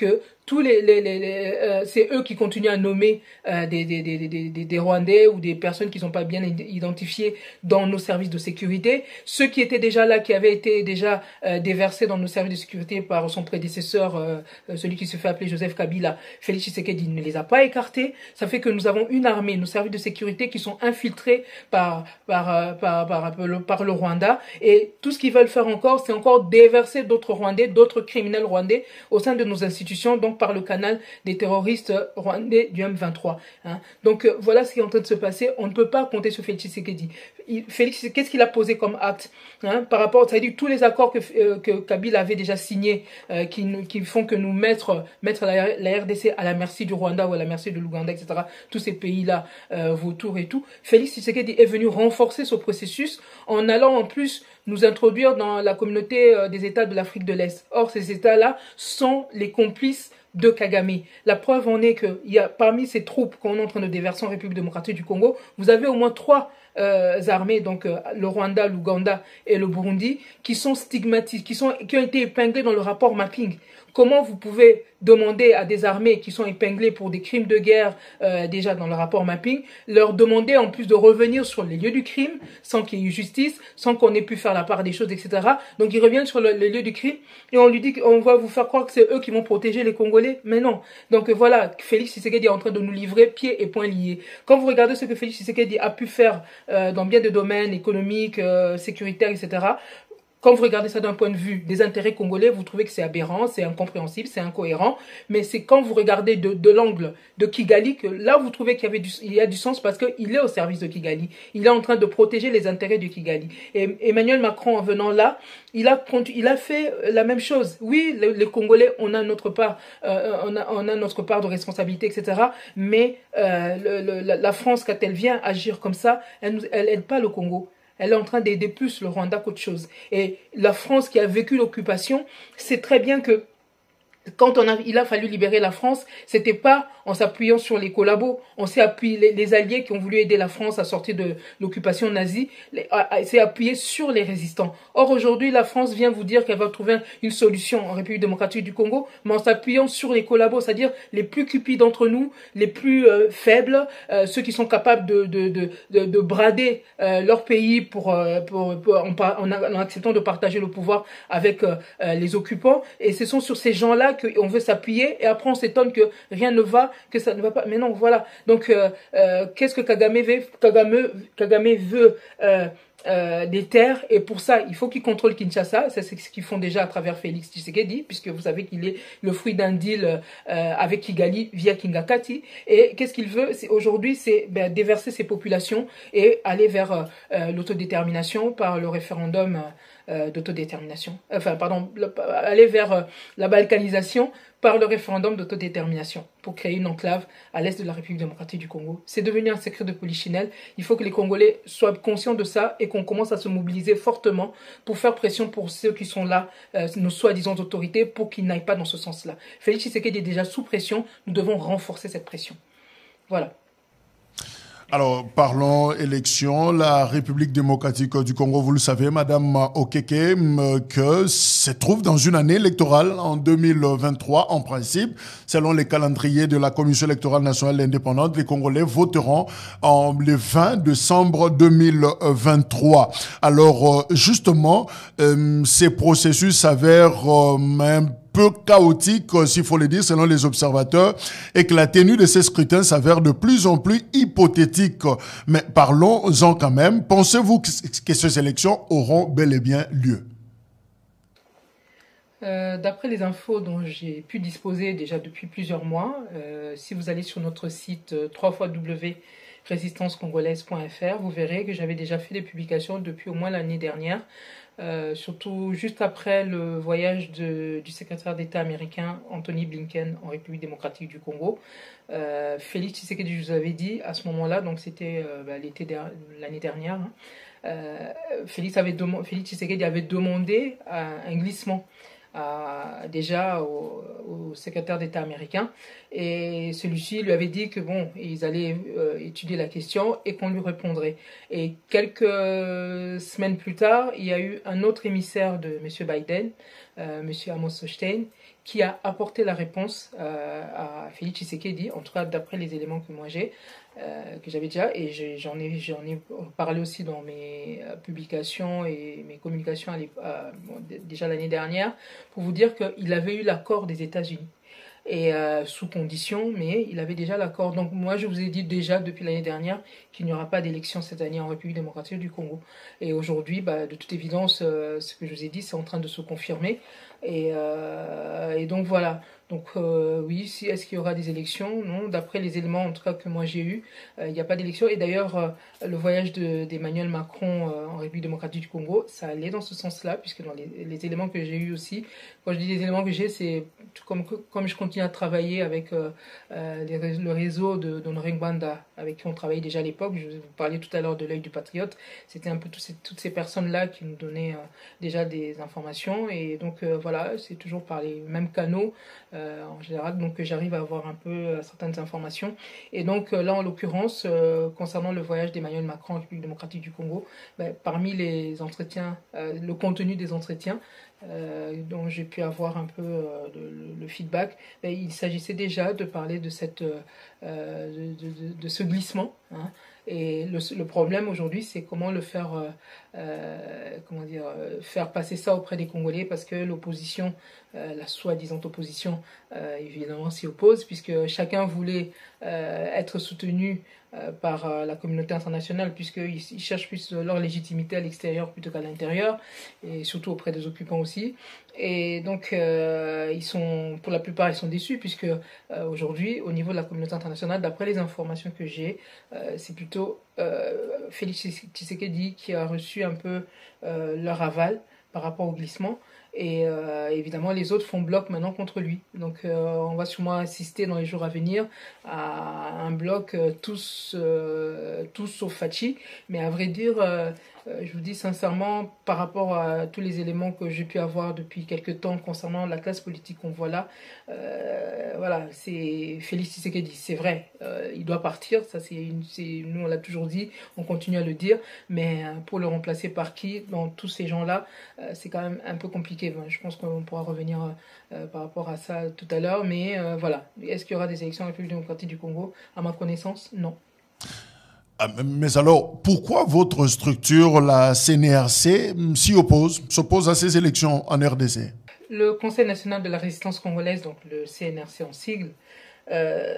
[SPEAKER 2] tous les, les, les, les euh, c'est eux qui continuent à nommer euh, des, des, des, des, des, des Rwandais ou des personnes qui sont pas bien identifiées dans nos services de sécurité. Ceux qui étaient déjà là, qui avaient été déjà euh, déversés dans nos services de sécurité par son prédécesseur, euh, celui qui se fait appeler Joseph Kabila, Félix Tshisekedi ne les a pas écartés. Ça fait que nous avons une armée, nos services de sécurité qui sont infiltrés par par par, par, par, par, le, par le Rwanda. Et tout ce qu'ils veulent faire encore, c'est encore déverser d'autres Rwandais, d'autres criminels rwandais au sein de nos institutions, donc par le canal des terroristes rwandais du M vingt-trois. Hein. Donc euh, voilà ce qui est en train de se passer. On ne peut pas compter sur Félix Tshisekedi. Il, Félix, qu'est-ce qu'il a posé comme acte hein, par rapport, c'est-à-dire tous les accords que, euh, que Kabila avait déjà signés, euh, qui, qui font que nous mettre, mettre la, la R D C à la merci du Rwanda ou à la merci de l'Ouganda, et cetera. Tous ces pays-là, euh, vautours et tout. Félix Tshisekedi est venu renforcer ce processus en allant en plus nous introduire dans la communauté euh, des États de l'Afrique de l'Est. Or, ces États-là sont les complices de Kagame. La preuve en est que il y a parmi ces troupes qu'on est en train de déverser en République démocratique du Congo, vous avez au moins trois euh, armées, donc euh, le Rwanda, l'Ouganda et le Burundi, qui sont stigmatisées, qui sont qui ont été épinglées dans le rapport mapping. Comment vous pouvez demander à des armées qui sont épinglées pour des crimes de guerre euh, déjà dans le rapport mapping, leur demander en plus de revenir sur les lieux du crime sans qu'il y ait eu justice, sans qu'on ait pu faire la part des choses, et cetera. Donc ils reviennent sur le, les lieux du crime et on lui dit qu'on va vous faire croire que c'est eux qui vont protéger les Congolais, mais non. Donc voilà, Félix Tshisekedi est en train de nous livrer pieds et poings liés. Quand vous regardez ce que Félix Tshisekedi a pu faire euh, dans bien des domaines économiques, euh, sécuritaires, et cetera, quand vous regardez ça d'un point de vue des intérêts congolais, vous trouvez que c'est aberrant, c'est incompréhensible, c'est incohérent. Mais c'est quand vous regardez de, de l'angle de Kigali que là, vous trouvez qu'il y, avait du, il y a du sens parce qu'il est au service de Kigali. Il est en train de protéger les intérêts de Kigali. Et Emmanuel Macron, en venant là, il a, il a fait la même chose. Oui, les, les Congolais, on a notre part, euh, on, a, on a notre part de responsabilité, et cetera. Mais euh, le, le, la France, quand elle vient agir comme ça, elle n'aide pas le Congo. Elle est en train d'aider plus le Rwanda qu'autre chose. Et la France qui a vécu l'occupation sait très bien que quand on a, il a fallu libérer la France, c'était pas en s'appuyant sur les collabos. On s'est appuyé, les, les alliés qui ont voulu aider la France à sortir de l'occupation nazie, s'est appuyé sur les résistants. Or, aujourd'hui, la France vient vous dire qu'elle va trouver une solution en République démocratique du Congo, mais en s'appuyant sur les collabos, c'est-à-dire les plus cupides d'entre nous, les plus euh, faibles, euh, ceux qui sont capables de, de, de, de, de brader euh, leur pays pour, euh, pour, pour en, en, en acceptant de partager le pouvoir avec euh, les occupants. Et ce sont sur ces gens-là qu'on veut s'appuyer, et après on s'étonne que rien ne va, que ça ne va pas. Mais non, voilà. Donc, euh, euh, qu'est-ce que Kagame veut Kagame, Kagame veut euh, euh, des terres, et pour ça, il faut qu'il contrôle Kinshasa. C'est ce qu'ils font déjà à travers Félix Tshisekedi, puisque vous savez qu'il est le fruit d'un deal euh, avec Kigali via Kingakati. Et qu'est-ce qu'il veut aujourd'hui, c'est ben, déverser ces populations et aller vers euh, l'autodétermination par le référendum euh, d'autodétermination. Enfin, pardon, le, aller vers euh, la balkanisation par le référendum d'autodétermination pour créer une enclave à l'est de la République démocratique du Congo. C'est devenu un secret de polichinelle. Il faut que les Congolais soient conscients de ça et qu'on commence à se mobiliser fortement pour faire pression pour ceux qui sont là, euh, nos soi-disant autorités, pour qu'ils n'aillent pas dans ce sens-là. Félix Tshisekedi est déjà sous pression. Nous devons renforcer cette pression. Voilà.
[SPEAKER 1] Alors, parlons élection. La République démocratique du Congo, vous le savez, Madame Okeke, que se trouve dans une année électorale en deux mille vingt-trois. En principe, selon les calendriers de la Commission électorale nationale indépendante, les Congolais voteront en le vingt décembre deux mille vingt-trois. Alors, justement, euh, ces processus s'avèrent euh, même peu chaotique, s'il faut le dire, selon les observateurs, et que la tenue de ces scrutins s'avère de plus en plus hypothétique. Mais parlons-en quand même. Pensez-vous que ces élections auront bel et bien lieu?
[SPEAKER 2] Euh, D'après les infos dont j'ai pu disposer déjà depuis plusieurs mois, euh, si vous allez sur notre site euh, w w w point résistance congolaise point f r, vous verrez que j'avais déjà fait des publications depuis au moins l'année dernière. Euh, surtout juste après le voyage de, du secrétaire d'État américain Anthony Blinken en République démocratique du Congo. Euh, Félix Tshisekedi, je vous avais dit à ce moment-là, donc c'était euh, bah, l'été de l'année dernière, hein, euh, Félix, avait Félix Tshisekedi avait demandé un glissement à, déjà au, au secrétaire d'État américain, et celui-ci lui avait dit que bon, ils allaient euh, étudier la question et qu'on lui répondrait. Et quelques semaines plus tard, il y a eu un autre émissaire de M. Biden, euh, M. Amos Hochstein, qui a apporté la réponse euh, à Félix Tshisekedi, en tout cas d'après les éléments que moi j'ai, euh, que j'avais déjà, et j'en ai, j'en ai parlé aussi dans mes publications et mes communications à à, bon, déjà l'année dernière, pour vous dire qu'il avait eu l'accord des États-Unis. Et euh, sous condition, mais il avait déjà l'accord. Donc moi, je vous ai dit déjà depuis l'année dernière qu'il n'y aura pas d'élection cette année en République démocratique du Congo. Et aujourd'hui, bah, de toute évidence, euh, ce que je vous ai dit, c'est en train de se confirmer. Et, euh, et donc voilà. Donc euh, oui, si, est-ce qu'il y aura des élections? Non, d'après les éléments en tout cas que moi j'ai eus, euh, il n'y a pas d'élection. Et d'ailleurs, euh, le voyage de, d'Emmanuel Macron euh, en République démocratique du Congo, ça allait dans ce sens-là, puisque dans les, les éléments que j'ai eus aussi, quand je dis les éléments que j'ai, c'est comme, comme je continue à travailler avec euh, euh, les, le réseau de d'Honoré Ngwanda, avec qui on travaillait déjà à l'époque. Je vous parlais tout à l'heure de l'œil du patriote. C'était un peu tout ces, toutes ces personnes-là qui nous donnaient euh, déjà des informations. Et donc euh, voilà, c'est toujours par les mêmes canaux euh, en général, donc j'arrive à avoir un peu euh, certaines informations. Et donc euh, là, en l'occurrence, euh, concernant le voyage d'Emmanuel Macron en République démocratique du Congo, ben, parmi les entretiens, euh, le contenu des entretiens, Euh, dont j'ai pu avoir un peu euh, le, le feedback, ben, il s'agissait déjà de parler de, cette, euh, de, de, de ce glissement. Hein. Et le, le problème aujourd'hui, c'est comment le faire, euh, euh, comment dire, faire passer ça auprès des Congolais, parce que l'opposition, euh, la soi-disant opposition, euh, évidemment s'y oppose, puisque chacun voulait euh, être soutenu euh, par euh, la communauté internationale, puisqu'ils ils cherchent plus leur légitimité à l'extérieur plutôt qu'à l'intérieur, et surtout auprès des occupants aussi. Et donc, euh, ils sont, pour la plupart, ils sont déçus, puisque euh, aujourd'hui, au niveau de la communauté internationale, d'après les informations que j'ai, euh, c'est plutôt euh, Félix Tshisekedi qui a reçu un peu euh, leur aval par rapport au glissement. Et euh, évidemment, les autres font bloc maintenant contre lui. Donc, euh, on va sûrement assister dans les jours à venir à un bloc euh, tous, euh, tous sauf Fachi. Mais à vrai dire, euh, je vous dis sincèrement, par rapport à tous les éléments que j'ai pu avoir depuis quelques temps concernant la classe politique qu'on voit là, euh, voilà, c'est Félix Tshisekedi, c'est vrai, euh, il doit partir, ça c'est une, c'est, nous on l'a toujours dit, on continue à le dire, mais pour le remplacer par qui, dans tous ces gens-là, euh, c'est quand même un peu compliqué. Je pense qu'on pourra revenir euh, par rapport à ça tout à l'heure, mais euh, voilà, est-ce qu'il y aura des élections en République démocratique du Congo? À ma connaissance, non.
[SPEAKER 1] Mais alors, pourquoi votre structure, la C N R C, s'y oppose, s'oppose à ces élections en R D C?
[SPEAKER 2] Le Conseil national de la résistance congolaise, donc le C N R C en sigle, euh,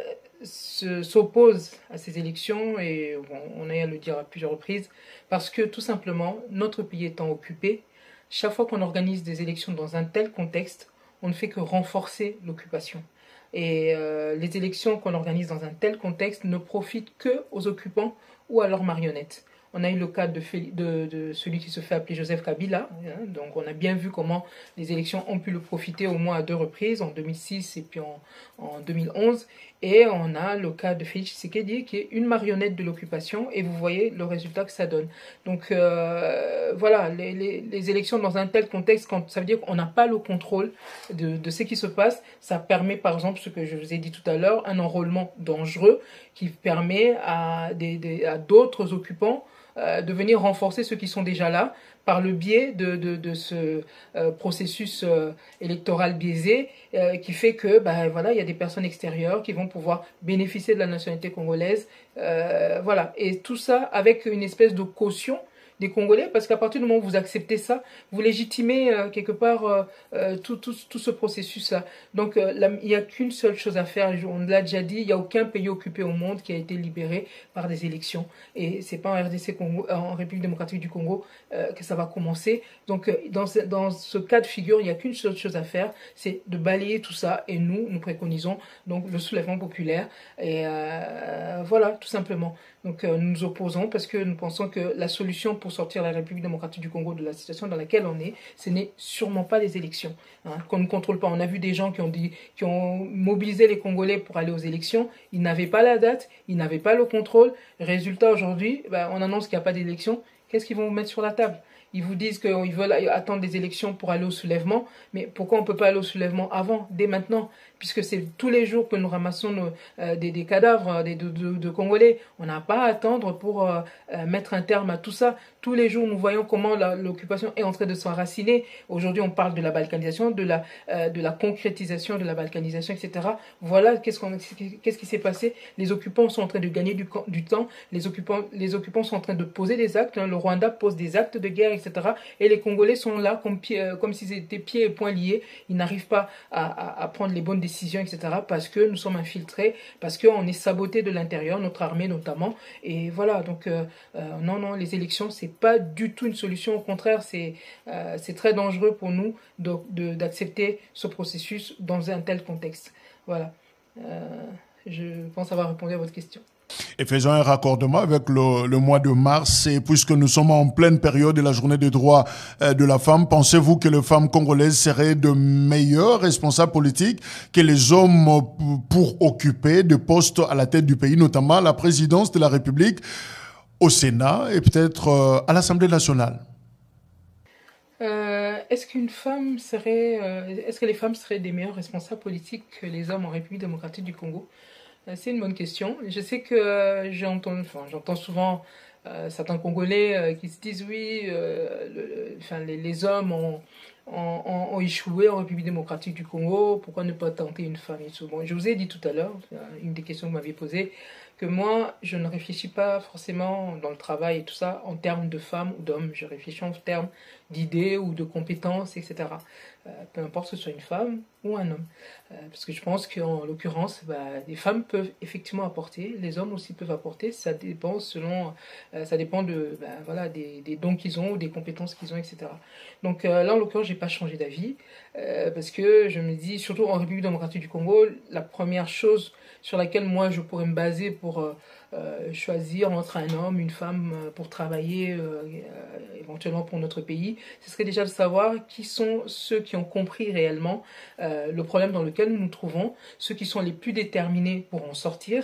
[SPEAKER 2] s'oppose à ces élections, et bon, on a à le dire à plusieurs reprises, parce que tout simplement, notre pays étant occupé, chaque fois qu'on organise des élections dans un tel contexte, on ne fait que renforcer l'occupation. Et euh, les élections qu'on organise dans un tel contexte ne profitent que aux occupants ou à leurs marionnettes. On a eu le cas de, de, de celui qui se fait appeler Joseph Kabila. Hein, donc on a bien vu comment les élections ont pu le profiter au moins à deux reprises, en deux mille six et puis en, en deux mille onze. Et on a le cas de Félix Tshisekedi qui est une marionnette de l'occupation, et vous voyez le résultat que ça donne. Donc euh, voilà, les, les, les élections dans un tel contexte, quand, ça veut dire qu'on n'a pas le contrôle de, de ce qui se passe. Ça permet par exemple, ce que je vous ai dit tout à l'heure, un enrôlement dangereux qui permet à, des, des, à d'autres occupants euh, de venir renforcer ceux qui sont déjà là, par le biais de, de, de ce euh, processus euh, électoral biaisé euh, qui fait que bah, voilà, il y a des personnes extérieures qui vont pouvoir bénéficier de la nationalité congolaise. Euh, voilà. Et tout ça avec une espèce de caution des Congolais, parce qu'à partir du moment où vous acceptez ça, vous légitimez euh, quelque part euh, euh, tout, tout, tout ce processus-là. Donc euh, là, il n'y a qu'une seule chose à faire, on l'a déjà dit, il n'y a aucun pays occupé au monde qui a été libéré par des élections. Et c'est pas en R D C Congo, en République démocratique du Congo euh, que ça va commencer. Donc euh, dans, ce, dans ce cas de figure, il n'y a qu'une seule chose à faire, c'est de balayer tout ça. Et nous, nous préconisons donc le soulèvement populaire. Et euh, voilà, tout simplement. Donc euh, nous nous opposons parce que nous pensons que la solution pour sortir la République démocratique du Congo de la situation dans laquelle on est, ce n'est sûrement pas les élections, hein, qu'on ne contrôle pas. On a vu des gens qui ont, dit, qui ont mobilisé les Congolais pour aller aux élections, ils n'avaient pas la date, ils n'avaient pas le contrôle. Résultat, aujourd'hui, ben, on annonce qu'il n'y a pas d'élection. Qu'est-ce qu'ils vont vous mettre sur la table ? Ils vous disent qu'ils veulent attendre des élections pour aller au soulèvement, mais pourquoi on ne peut pas aller au soulèvement avant, dès maintenant ? puisque c'est tous les jours que nous ramassons nos, euh, des, des cadavres des, de, de, de Congolais. On n'a pas à attendre pour euh, euh, mettre un terme à tout ça. Tous les jours, nous voyons comment l'occupation est en train de s'enraciner. Aujourd'hui, on parle de la balkanisation, de la, euh, de la concrétisation de la balkanisation, et cetera. Voilà qu'est-ce qu'on, qu'est-ce qui s'est passé. Les occupants sont en train de gagner du, du temps. Les occupants, les occupants sont en train de poser des actes. Hein. Le Rwanda pose des actes de guerre, et cetera. Et les Congolais sont là comme, pied, comme s'ils étaient pieds et poings liés. Ils n'arrivent pas à, à, à prendre les bonnes décisions, et cetera. Parce que nous sommes infiltrés, parce qu'on est saboté de l'intérieur, notre armée notamment. Et voilà, donc euh, euh, non, non, les élections, c'est pas du tout une solution. Au contraire, c'est euh, c'est très dangereux pour nous d'accepter de, de, ce processus dans un tel contexte. Voilà. Euh, je pense avoir répondu à votre question.
[SPEAKER 1] Et faisons un raccordement avec le, le mois de mars, et puisque nous sommes en pleine période de la journée des droits euh, de la femme, pensez-vous que les femmes congolaises seraient de meilleurs responsables politiques que les hommes pour occuper des postes à la tête du pays, notamment à la présidence de la République, au Sénat et peut-être euh, à l'Assemblée nationale?
[SPEAKER 2] Euh, est-ce qu'une femme serait, euh, est-ce que les femmes seraient des meilleurs responsables politiques que les hommes en République démocratique du Congo? euh, C'est une bonne question. Je sais que euh, j'entends, enfin, j'entends souvent euh, certains Congolais euh, qui se disent oui, euh, le, enfin, les, les hommes ont, ont, ont échoué en République démocratique du Congo. Pourquoi ne pas tenter une femme et tout. Bon, je vous ai dit tout à l'heure, une des questions que vous m'aviez posées, que moi, je ne réfléchis pas forcément dans le travail et tout ça en termes de femmes ou d'hommes. Je réfléchis en termes d'idées ou de compétences, et cetera. Euh, peu importe que ce soit une femme ou un homme. Euh, parce que je pense qu'en l'occurrence, bah, les femmes peuvent effectivement apporter, les hommes aussi peuvent apporter. Ça dépend selon, euh, ça dépend de, bah, voilà, des, des dons qu'ils ont ou des compétences qu'ils ont, et cetera. Donc euh, là, en l'occurrence, j'ai pas changé d'avis euh, parce que je me dis, surtout en République démocratique du Congo, la première chose sur laquelle moi je pourrais me baser pour euh, euh, choisir entre un homme, une femme euh, pour travailler euh, euh, éventuellement pour notre pays, ce serait déjà de savoir qui sont ceux qui ont compris réellement euh, le problème dans lequel nous nous trouvons, ceux qui sont les plus déterminés pour en sortir.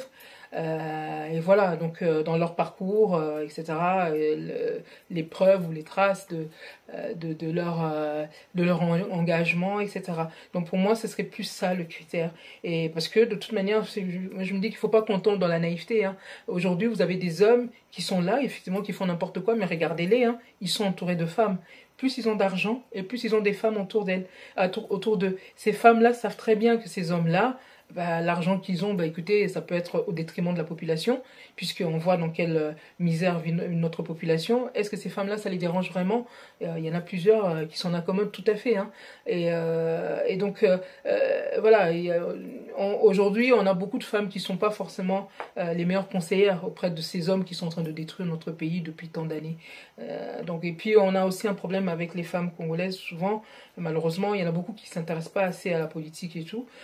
[SPEAKER 2] Euh, et voilà, donc euh, dans leur parcours, euh, et cetera, et le, les preuves ou les traces de, euh, de, de, leur, euh, de leur en, engagement, et cetera. Donc pour moi, ce serait plus ça le critère. Et parce que de toute manière, je, je me dis qu'il ne faut pas qu'on tombe dans la naïveté. Hein. Aujourd'hui, vous avez des hommes qui sont là, effectivement, qui font n'importe quoi, mais regardez-les, hein, ils sont entourés de femmes. Plus ils ont d'argent, et plus ils ont des femmes autour d'elles, autour d'eux. Ces femmes-là savent très bien que ces hommes-là, bah, l'argent qu'ils ont, bah, écoutez, ça peut être au détriment de la population, puisqu'on voit dans quelle euh, misère vit notre population. Est-ce que ces femmes-là, ça les dérange vraiment? euh, Il y en a plusieurs euh, qui s'en accommodent tout à fait. Hein. Et, euh, et donc, euh, euh, voilà, aujourd'hui, on a beaucoup de femmes qui ne sont pas forcément euh, les meilleures conseillères auprès de ces hommes qui sont en train de détruire notre pays depuis tant d'années. Euh, donc, et puis, on a aussi un problème avec les femmes congolaises, souvent. Malheureusement, il y en a beaucoup qui ne s'intéressent pas assez à la politique et tout.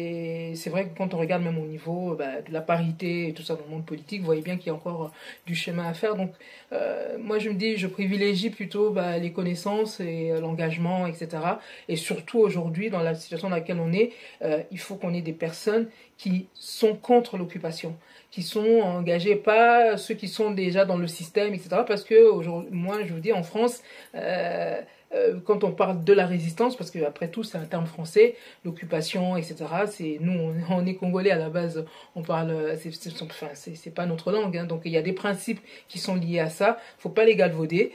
[SPEAKER 2] Et c'est vrai que quand on regarde même au niveau bah, de la parité et tout ça dans le monde politique, vous voyez bien qu'il y a encore euh, du chemin à faire. Donc, euh, moi, je me dis, je privilégie plutôt bah, les connaissances et euh, l'engagement, et cetera. Et surtout aujourd'hui, dans la situation dans laquelle on est, euh, il faut qu'on ait des personnes qui sont contre l'occupation, qui sont engagés, pas ceux qui sont déjà dans le système, et cetera. Parce que aujourd'hui, moi, je vous dis, en France, euh, euh, quand on parle de la résistance, parce que après tout, c'est un terme français, l'occupation, et cetera. C'est nous, on, on est congolais à la base, on parle, c'est, c'est, enfin, c'est, c'est pas notre langue, hein, donc il y a des principes qui sont liés à ça. Faut pas les galvauder.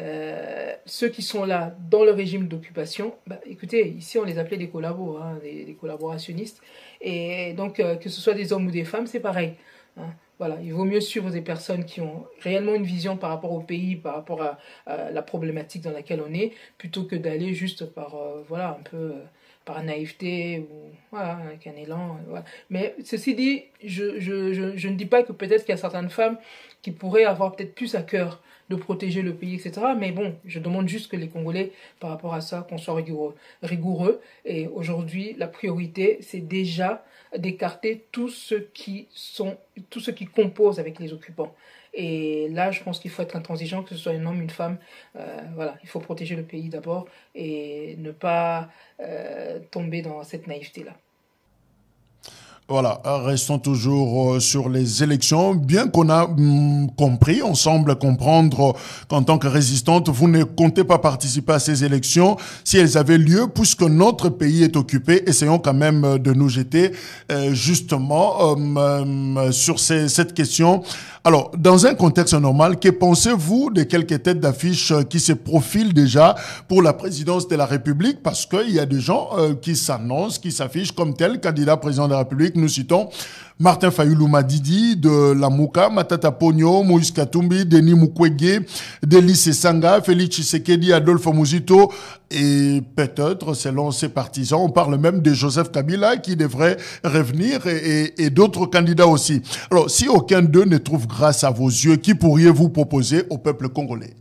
[SPEAKER 2] Euh, ceux qui sont là dans le régime d'occupation, bah, écoutez, ici on les appelait des collabos, hein, des, des collaborationnistes. Et donc, euh, que ce soit des hommes ou des femmes, c'est pareil. Hein. Voilà, il vaut mieux suivre des personnes qui ont réellement une vision par rapport au pays, par rapport à, à la problématique dans laquelle on est, plutôt que d'aller juste par, euh, voilà, un peu euh, par naïveté ou voilà, avec un élan. Euh, voilà. Mais ceci dit, je, je, je, je ne dis pas que peut-être qu'il y a certaines femmes qui pourraient avoir peut-être plus à cœur de protéger le pays, et cetera. Mais bon, je demande juste que les Congolais, par rapport à ça, qu'on soit rigoureux. rigoureux. Et aujourd'hui, la priorité, c'est déjà d'écarter tous ceux qui sont, tous ceux qui composent avec les occupants. Et là, je pense qu'il faut être intransigeant, que ce soit un homme, une femme. Euh, voilà, il faut protéger le pays d'abord et ne pas euh, tomber dans cette naïveté-là.
[SPEAKER 1] Voilà, restons toujours euh, sur les élections. Bien qu'on a hum, compris, on semble comprendre qu'en tant que résistante, vous ne comptez pas participer à ces élections si elles avaient lieu, puisque notre pays est occupé. Essayons quand même de nous jeter euh, justement euh, euh, sur ces, cette question. Alors, dans un contexte normal, que pensez-vous de quelques têtes d'affiche qui se profilent déjà pour la présidence de la République? Parce qu'il y a des gens euh, qui s'annoncent, qui s'affichent comme tels candidats président de la République. Nous citons Martin Fayulu Madidi de la Mouka, Matata Pogno, Moïse Katumbi, Denis Mukwege, Delis Sanga, Félix Tshisekedi, Adolphe Muzito et peut-être, selon ses partisans, on parle même de Joseph Kabila qui devrait revenir et, et, et d'autres candidats aussi. Alors, si aucun d'eux ne trouve grâce à vos yeux, qui pourriez-vous proposer au peuple congolais?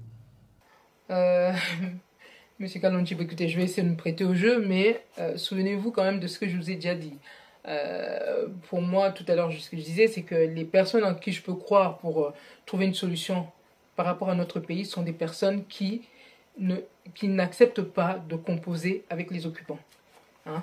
[SPEAKER 2] euh, Monsieur Kalonji, écoutez, je vais essayer de me prêter au jeu, mais euh, souvenez-vous quand même de ce que je vous ai déjà dit. Euh, pour moi, tout à l'heure, ce que je disais, c'est que les personnes en qui je peux croire pour euh, trouver une solution par rapport à notre pays sont des personnes qui ne, qui n'acceptent pas de composer avec les occupants. Hein,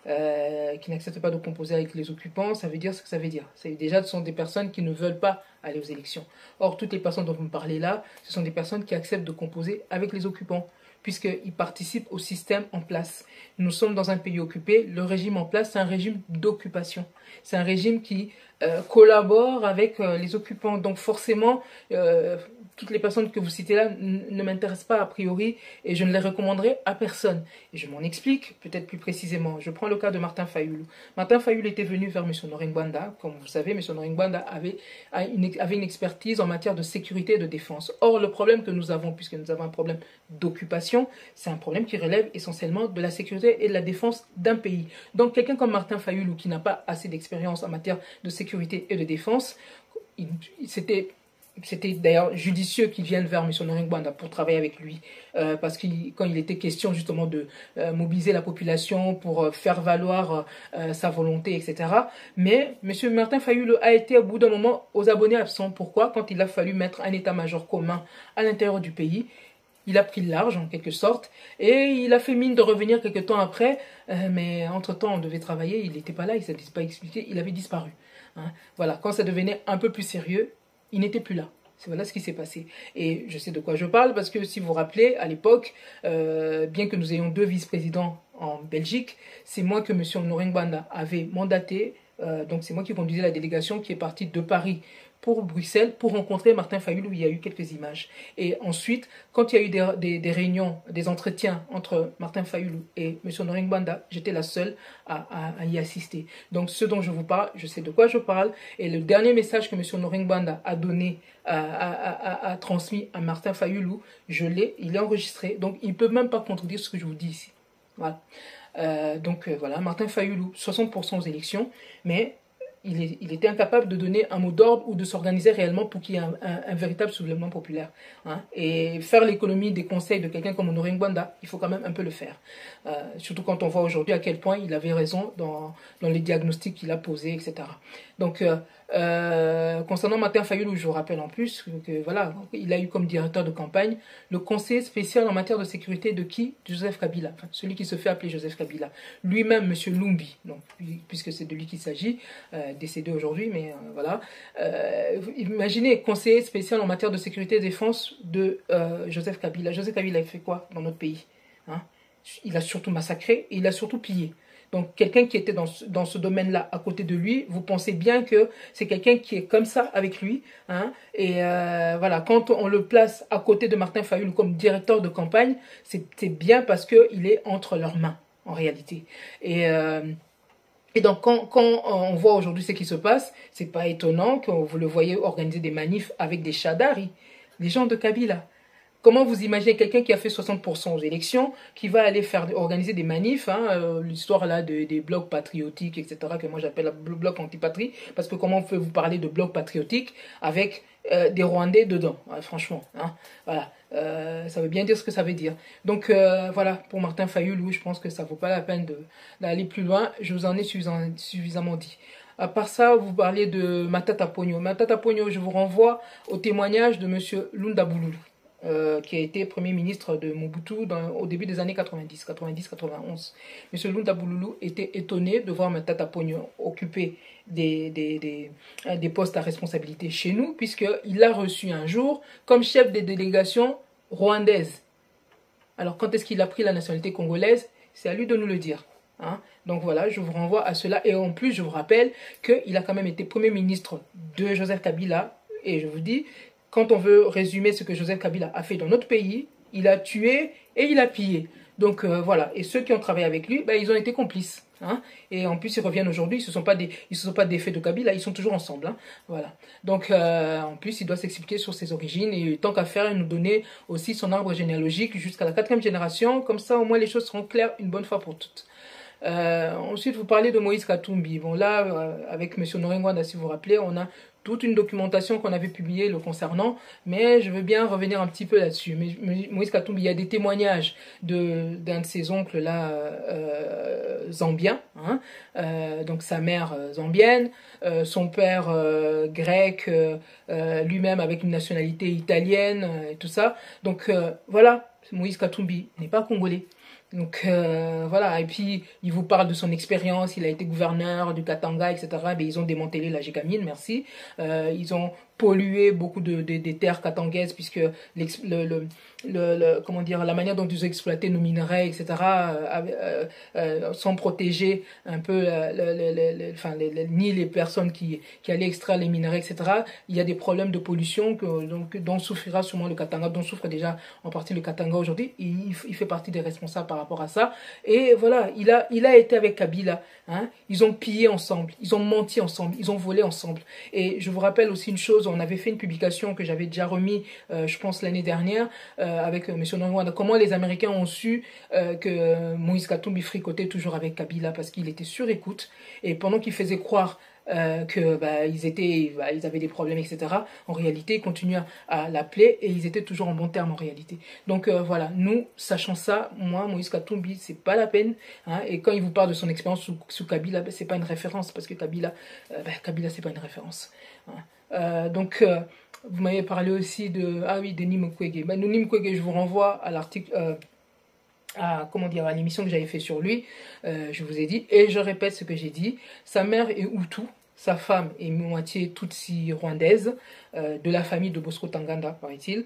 [SPEAKER 2] euh, qui n'acceptent pas de composer avec les occupants, ça veut dire ce que ça veut dire. C'est, déjà, ce sont des personnes qui ne veulent pas aller aux élections. Or, toutes les personnes dont vous me parlez là, ce sont des personnes qui acceptent de composer avec les occupants, puisqu'ils participent au système en place. Nous sommes dans un pays occupé, le régime en place, c'est un régime d'occupation. C'est un régime qui euh, collabore avec euh, les occupants. Donc forcément, euh, toutes les personnes que vous citez là ne m'intéressent pas a priori et je ne les recommanderai à personne. Et je m'en explique peut-être plus précisément. Je prends le cas de Martin Fayulu. Martin Fayulu était venu vers M. Noringbanda. Comme vous savez, M. Noringbanda avait, avait une expertise en matière de sécurité et de défense. Or, le problème que nous avons, puisque nous avons un problème d'occupation, c'est un problème qui relève essentiellement de la sécurité et de la défense d'un pays. Donc, quelqu'un comme Martin Fayulu, qui n'a pas assez d'expérience en matière de sécurité et de défense, c'était... C'était d'ailleurs judicieux qu'il vienne vers M. Noringbanda pour travailler avec lui, euh, parce que quand il était question justement de euh, mobiliser la population pour euh, faire valoir euh, sa volonté, et cetera. Mais M. Martin Fayulu a été au bout d'un moment aux abonnés absents. Pourquoi? Quand il a fallu mettre un état-major commun à l'intérieur du pays, il a pris le large en quelque sorte et il a fait mine de revenir quelques temps après, euh, mais entre-temps on devait travailler, il n'était pas là, il ne s'est pas expliqué, il avait disparu. Hein. Voilà, quand ça devenait un peu plus sérieux, il n'était plus là. C'est voilà ce qui s'est passé. Et je sais de quoi je parle parce que si vous vous rappelez, à l'époque, euh, bien que nous ayons deux vice-présidents en Belgique, c'est moi que M. Noringbanda avait mandaté, euh, donc c'est moi qui conduisais la délégation qui est partie de Paris pour Bruxelles pour rencontrer Martin Fayulu où il y a eu quelques images. Et ensuite, quand il y a eu des, des, des réunions, des entretiens entre Martin Fayulu et M. Noringbanda, j'étais la seule à, à, à y assister. Donc ce dont je vous parle, je sais de quoi je parle. Et le dernier message que M. Noringbanda a donné, a, a, a, a transmis à Martin Fayulu, je l'ai, il est enregistré. Donc il ne peut même pas contredire ce que je vous dis ici. Voilà. Euh, donc euh, voilà, Martin Fayulu, soixante pour cent aux élections, mais Il, est, il était incapable de donner un mot d'ordre ou de s'organiser réellement pour qu'il y ait un, un, un véritable soulèvement populaire. Hein. Et faire l'économie des conseils de quelqu'un comme Noringbanda, il faut quand même un peu le faire. Euh, surtout quand on voit aujourd'hui à quel point il avait raison dans, dans les diagnostics qu'il a posés, et cetera. Donc, euh, euh, concernant Martin Fayulu, je vous rappelle en plus que voilà, il a eu comme directeur de campagne le conseiller spécial en matière de sécurité de qui? Joseph Kabila, enfin, celui qui se fait appeler Joseph Kabila. Lui-même, M. Lumbi, donc, puisque c'est de lui qu'il s'agit, euh, décédé aujourd'hui, mais euh, voilà. Euh, imaginez, conseiller spécial en matière de sécurité et défense de euh, Joseph Kabila. Joseph Kabila, il fait quoi dans notre pays? Hein? Il a surtout massacré et il a surtout pillé. Donc, quelqu'un qui était dans ce, dans ce domaine-là à côté de lui, vous pensez bien que c'est quelqu'un qui est comme ça avec lui. Hein, et euh, voilà, quand on le place à côté de Martin Fayulu comme directeur de campagne, c'est bien parce qu'il est entre leurs mains, en réalité. Et... Euh, Et donc, quand, quand on voit aujourd'hui ce qui se passe, c'est pas étonnant que vous le voyez organiser des manifs avec des Chadari, des gens de Kabila. Comment vous imaginez quelqu'un qui a fait soixante pour cent aux élections, qui va aller faire organiser des manifs, hein, euh, l'histoire là de, des blocs patriotiques, et cetera, que moi j'appelle le bloc anti-patrie, parce que comment pouvez-vous parler de bloc patriotique avec euh, des Rwandais dedans, hein, franchement, hein, voilà. Euh, ça veut bien dire ce que ça veut dire. Donc euh, voilà, pour Martin Fayulu, je pense que ça ne vaut pas la peine d'aller plus loin. Je vous en ai suffisamment, suffisamment dit. À part ça, vous parlez de Matata Pogno. Matata Pogno, je vous renvoie au témoignage de M. Lunda Boulou. euh, qui a été Premier ministre de Mobutu dans, au début des années quatre-vingt-dix, quatre-vingt-dix quatre-vingt-onze. M. Lunda Bululu était étonné de voir Matata Ponyo occuper des, des, des, des postes à responsabilité chez nous, puisqu'il l'a reçu un jour comme chef des délégations rwandaises. Alors, quand est-ce qu'il a pris la nationalité congolaise? C'est à lui de nous le dire. Hein? Donc voilà, je vous renvoie à cela. Et en plus, je vous rappelle qu'il a quand même été Premier ministre de Joseph Kabila. Et je vous dis, quand on veut résumer ce que Joseph Kabila a fait dans notre pays, il a tué et il a pillé. Donc euh, voilà, et ceux qui ont travaillé avec lui, ben, ils ont été complices. Hein? Et en plus, ils reviennent aujourd'hui, ils ne se sont pas des, ils se sont pas défaits de Kabila, ils sont toujours ensemble. Hein? Voilà. Donc euh, en plus, il doit s'expliquer sur ses origines et tant qu'à faire, il nous donner aussi son arbre généalogique jusqu'à la quatrième génération. Comme ça, au moins, les choses seront claires une bonne fois pour toutes. Euh, ensuite, vous parlez de Moïse Katumbi. Bon, là, euh, avec M. Norengwanda, si vous vous rappelez, on a toute une documentation qu'on avait publiée le concernant, mais je veux bien revenir un petit peu là-dessus. Mais Moïse Katumbi, il y a des témoignages de d'un de ses oncles là, euh, zambiens, hein, euh, donc sa mère euh, zambienne, euh, son père euh, grec, euh, euh, lui-même avec une nationalité italienne, euh, et tout ça. Donc euh, voilà, Moïse Katumbi n'est pas congolais. Donc euh, voilà, et puis il vous parle de son expérience, il a été gouverneur du Katanga, et cetera. Mais ils ont démantelé la Gégamine, merci. Euh, ils ont pollué beaucoup de, de, des terres katangaises puisque le, le, le, le, comment dire, la manière dont ils ont exploité nos minerais, et cetera. Euh, euh, sans protéger un peu euh, le, le, le, enfin, les, les, ni les personnes qui, qui allaient extraire les minerais, et cetera. Il y a des problèmes de pollution que, donc, dont souffrira sûrement le Katanga, dont souffre déjà en partie le Katanga aujourd'hui. Il, il fait partie des responsables par rapport à ça. Et voilà, il a, il a été avec Kabila. Hein. Ils ont pillé ensemble, ils ont menti ensemble, ils ont volé ensemble. Et je vous rappelle aussi une chose, on avait fait une publication que j'avais déjà remis, euh, je pense l'année dernière, euh, avec euh, M. Norengwanda, comment les Américains ont su euh, que euh, Moïse Katumbi fricotait toujours avec Kabila parce qu'il était sur écoute. Et pendant qu'il faisait croire Euh, que bah, ils étaient, bah, ils avaient des problèmes, et cetera. En réalité, ils continuaient à, à l'appeler et ils étaient toujours en bon terme en réalité. Donc euh, voilà, nous, sachant ça, moi, Moïse Katumbi, c'est pas la peine. Hein, et quand il vous parle de son expérience sous, sous Kabila, bah, c'est pas une référence parce que Kabila, euh, bah, Kabila, c'est pas une référence. Hein. Euh, donc euh, vous m'avez parlé aussi de ah oui, Denis Mukwege. Bah, Denis Mukwege, je vous renvoie à l'article. Euh, à, comment dire, à l'émission que j'avais fait sur lui, euh, je vous ai dit, et je répète ce que j'ai dit, sa mère est Hutu, sa femme est moitié Tutsi rwandaise, euh, de la famille de Bosco Tanganda, paraît-il.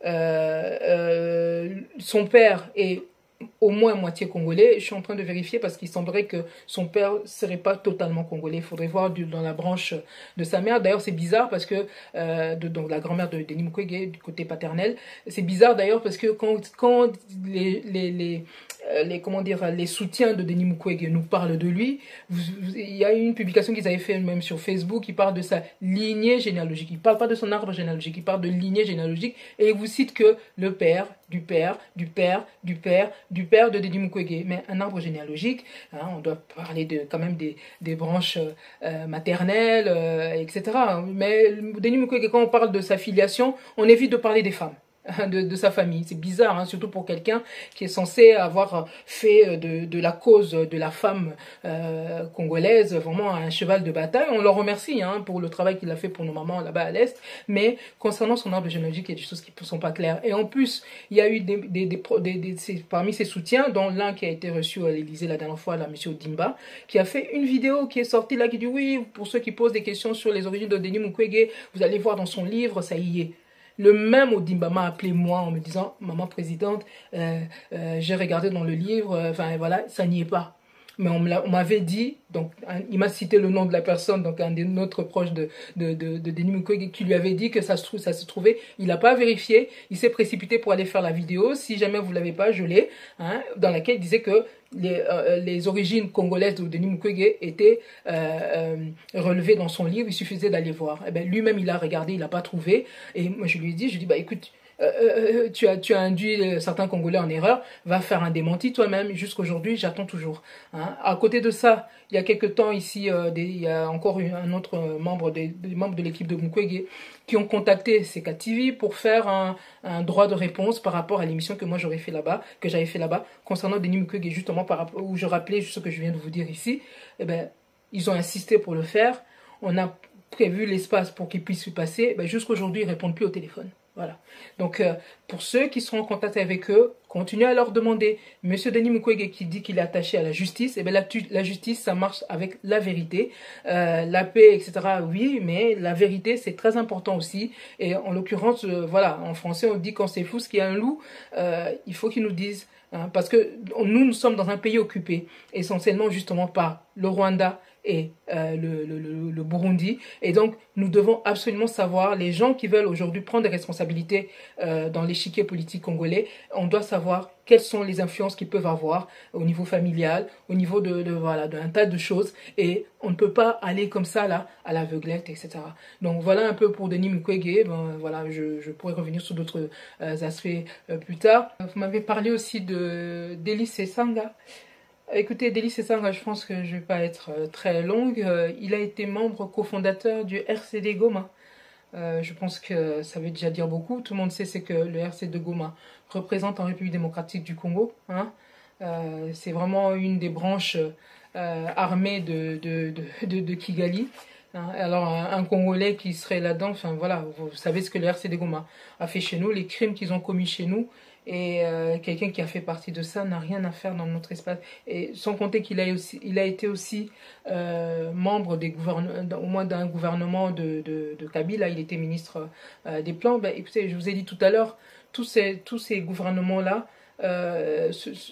[SPEAKER 2] Euh, euh, son père est au moins moitié congolais. Je suis en train de vérifier parce qu'il semblerait que son père ne serait pas totalement congolais. Il faudrait voir du, dans la branche de sa mère. D'ailleurs, c'est bizarre parce que, euh, de, donc la grand-mère de Denis Mukwege, du côté paternel, c'est bizarre d'ailleurs parce que quand, quand les, les, les, les, comment dire, les soutiens de Denis Mukwege nous parlent de lui, vous, vous, il y a une publication qu'ils avaient fait même sur Facebook, ils parlent de sa lignée généalogique. Ils ne parlent pas de son arbre généalogique, ils parlent de lignée généalogique et ils vous citent que le père, du père, du père, du père, du père de Denis Mukwege. Mais un arbre généalogique, hein, on doit parler de, quand même des, des branches euh, maternelles, euh, et cetera. Mais Denis Mukwege, quand on parle de sa filiation, on évite de parler des femmes. De, de sa famille. C'est bizarre, hein, surtout pour quelqu'un qui est censé avoir fait de, de la cause de la femme euh, congolaise vraiment un cheval de bataille. On le remercie hein, pour le travail qu'il a fait pour nos mamans là-bas à l'Est, mais concernant son arbre généalogique, il y a des choses qui ne sont pas claires. Et en plus, il y a eu des, des, des, des, des, des parmi ses soutiens, dont l'un qui a été reçu à l'Élysée la dernière fois, là, M. Dimba, qui a fait une vidéo qui est sortie là, qui dit oui, pour ceux qui posent des questions sur les origines de Denis Mukwege, vous allez voir dans son livre, ça y est. Le même Odimba m'a appelé moi en me disant, maman présidente, euh, euh, j'ai regardé dans le livre, enfin euh, voilà, ça n'y est pas. Mais on m'avait dit, donc un, il m'a cité le nom de la personne, donc un des notre proche de, de, de, de Denis Mukwege qui lui avait dit que ça se, trouve, ça se trouvait. Il n'a pas vérifié, il s'est précipité pour aller faire la vidéo. Si jamais vous ne l'avez pas, je l'ai, hein, dans laquelle il disait que les, euh, les origines congolaises de Denis Mukwege étaient euh, euh, relevées dans son livre. Il suffisait d'aller voir. Et ben, lui-même, il a regardé, il n'a pas trouvé. Et moi, je lui ai dit, je lui ai dit, bah écoute, Euh, euh, tu as tu as induit certains Congolais en erreur, va faire un démenti toi-même. Jusqu'aujourd'hui, j'attends toujours. Hein. À côté de ça, il y a quelques temps ici, euh, des, il y a encore un autre membre des, des membres de l'équipe de Mukwege qui ont contacté C K T V pour faire un, un droit de réponse par rapport à l'émission que moi j'aurais fait là-bas, que j'avais fait là-bas concernant Denis Mukwege, justement par rapport où je rappelais juste ce que je viens de vous dire ici. Eh ben, ils ont insisté pour le faire. On a prévu l'espace pour qu'ils puissent se passer. Ben, jusqu'aujourd'hui, ils répondent plus au téléphone. Voilà. Donc, euh, pour ceux qui seront en contact avec eux, continuez à leur demander. Monsieur Denis Mukwege qui dit qu'il est attaché à la justice, eh bien la, la justice, ça marche avec la vérité. Euh, la paix, et cetera, oui, mais la vérité, c'est très important aussi. Et en l'occurrence, euh, voilà, en français, on dit quand c'est fou, ce qu'il y a un loup, euh, il faut qu'ils nous disent. Hein, parce que nous, nous sommes dans un pays occupé, essentiellement justement par le Rwanda et euh, le, le, le, le Burundi. Et donc, nous devons absolument savoir, les gens qui veulent aujourd'hui prendre des responsabilités euh, dans l'échiquier politique congolais, on doit savoir quelles sont les influences qu'ils peuvent avoir au niveau familial, au niveau de, de voilà, d'un tas de choses. Et on ne peut pas aller comme ça, là, à l'aveuglette, et cetera. Donc, voilà un peu pour Denis Mukwege. Ben, voilà, je, je pourrais revenir sur d'autres euh, aspects euh, plus tard. Vous m'avez parlé aussi de d'Elie Sesanga. Écoutez, Delis Sesanga, je pense que je ne vais pas être euh, très longue. Euh, il a été membre cofondateur du R C D Goma. Euh, je pense que ça veut déjà dire beaucoup. Tout le monde sait c'est que le R C D Goma représente en République démocratique du Congo. Hein. Euh, c'est vraiment une des branches euh, armées de, de, de, de, de Kigali. Hein. Alors, un, un Congolais qui serait là-dedans, enfin voilà, vous, vous savez ce que le R C D Goma a fait chez nous, les crimes qu'ils ont commis chez nous. Et euh, quelqu'un qui a fait partie de ça n'a rien à faire dans notre espace. Et sans compter qu'il a, aussi, il a été aussi euh, membre des au moins d'un gouvernement de, de, de Kabila. Il était ministre euh, des Plans. Ben, écoutez, je vous ai dit tout à l'heure, tous ces, tous ces gouvernements-là, euh,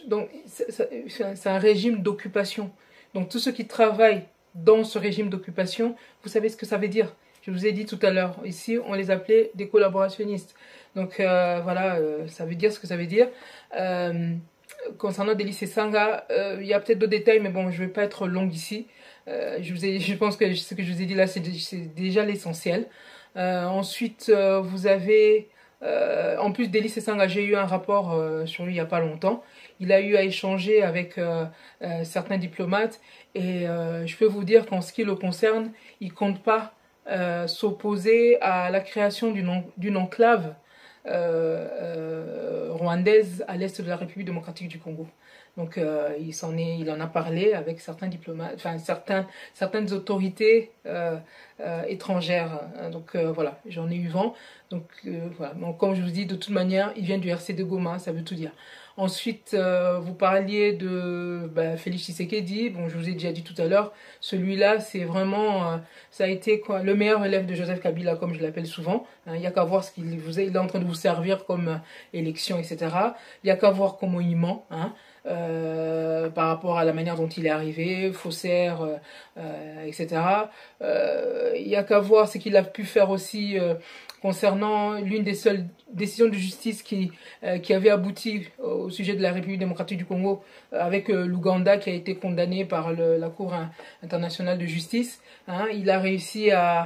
[SPEAKER 2] c'est un régime d'occupation. Donc tous ceux qui travaillent dans ce régime d'occupation, vous savez ce que ça veut dire. Je vous ai dit tout à l'heure, ici on les appelait des collaborationnistes. Donc euh, voilà, euh, ça veut dire ce que ça veut dire. Euh, concernant Delis Sesanga, euh, il y a peut-être d'autres détails, mais bon, je ne vais pas être longue ici. Euh, je, vous ai, je pense que ce que je vous ai dit là, c'est déjà l'essentiel. Euh, ensuite, euh, vous avez... Euh, en plus, Delis Sesanga, j'ai eu un rapport euh, sur lui il n'y a pas longtemps. Il a eu à échanger avec euh, euh, certains diplomates. Et euh, je peux vous dire qu'en ce qui le concerne, il ne compte pas euh, s'opposer à la création d'une d'une enclave Euh, euh, rwandaise à l'est de la République démocratique du Congo. Donc euh, il s'en est, il en a parlé avec certains diplomates, enfin certains, certaines autorités euh, euh, étrangères. Donc euh, voilà, j'en ai eu vent. Donc euh, voilà. Donc, comme je vous dis, de toute manière, il vient du R C D Goma, ça veut tout dire. Ensuite, euh, vous parliez de bah, Félix Tshisekedi. Bon, je vous ai déjà dit tout à l'heure, celui-là, c'est vraiment, euh, ça a été quoi, le meilleur élève de Joseph Kabila, comme je l'appelle souvent. Il hein, n'y a qu'à voir ce qu'il vous est, il est en train de vous servir comme euh, élection, et cetera. Il n'y a qu'à voir comment il ment. Hein. Euh, par rapport à la manière dont il est arrivé, faussaire, euh, euh, et cetera. Euh, il n'y a qu'à voir ce qu'il a pu faire aussi euh, concernant l'une des seules décisions de justice qui, euh, qui avait abouti au sujet de la République démocratique du Congo euh, avec euh, l'Ouganda qui a été condamné par le, la Cour internationale de justice. Hein, il a réussi à,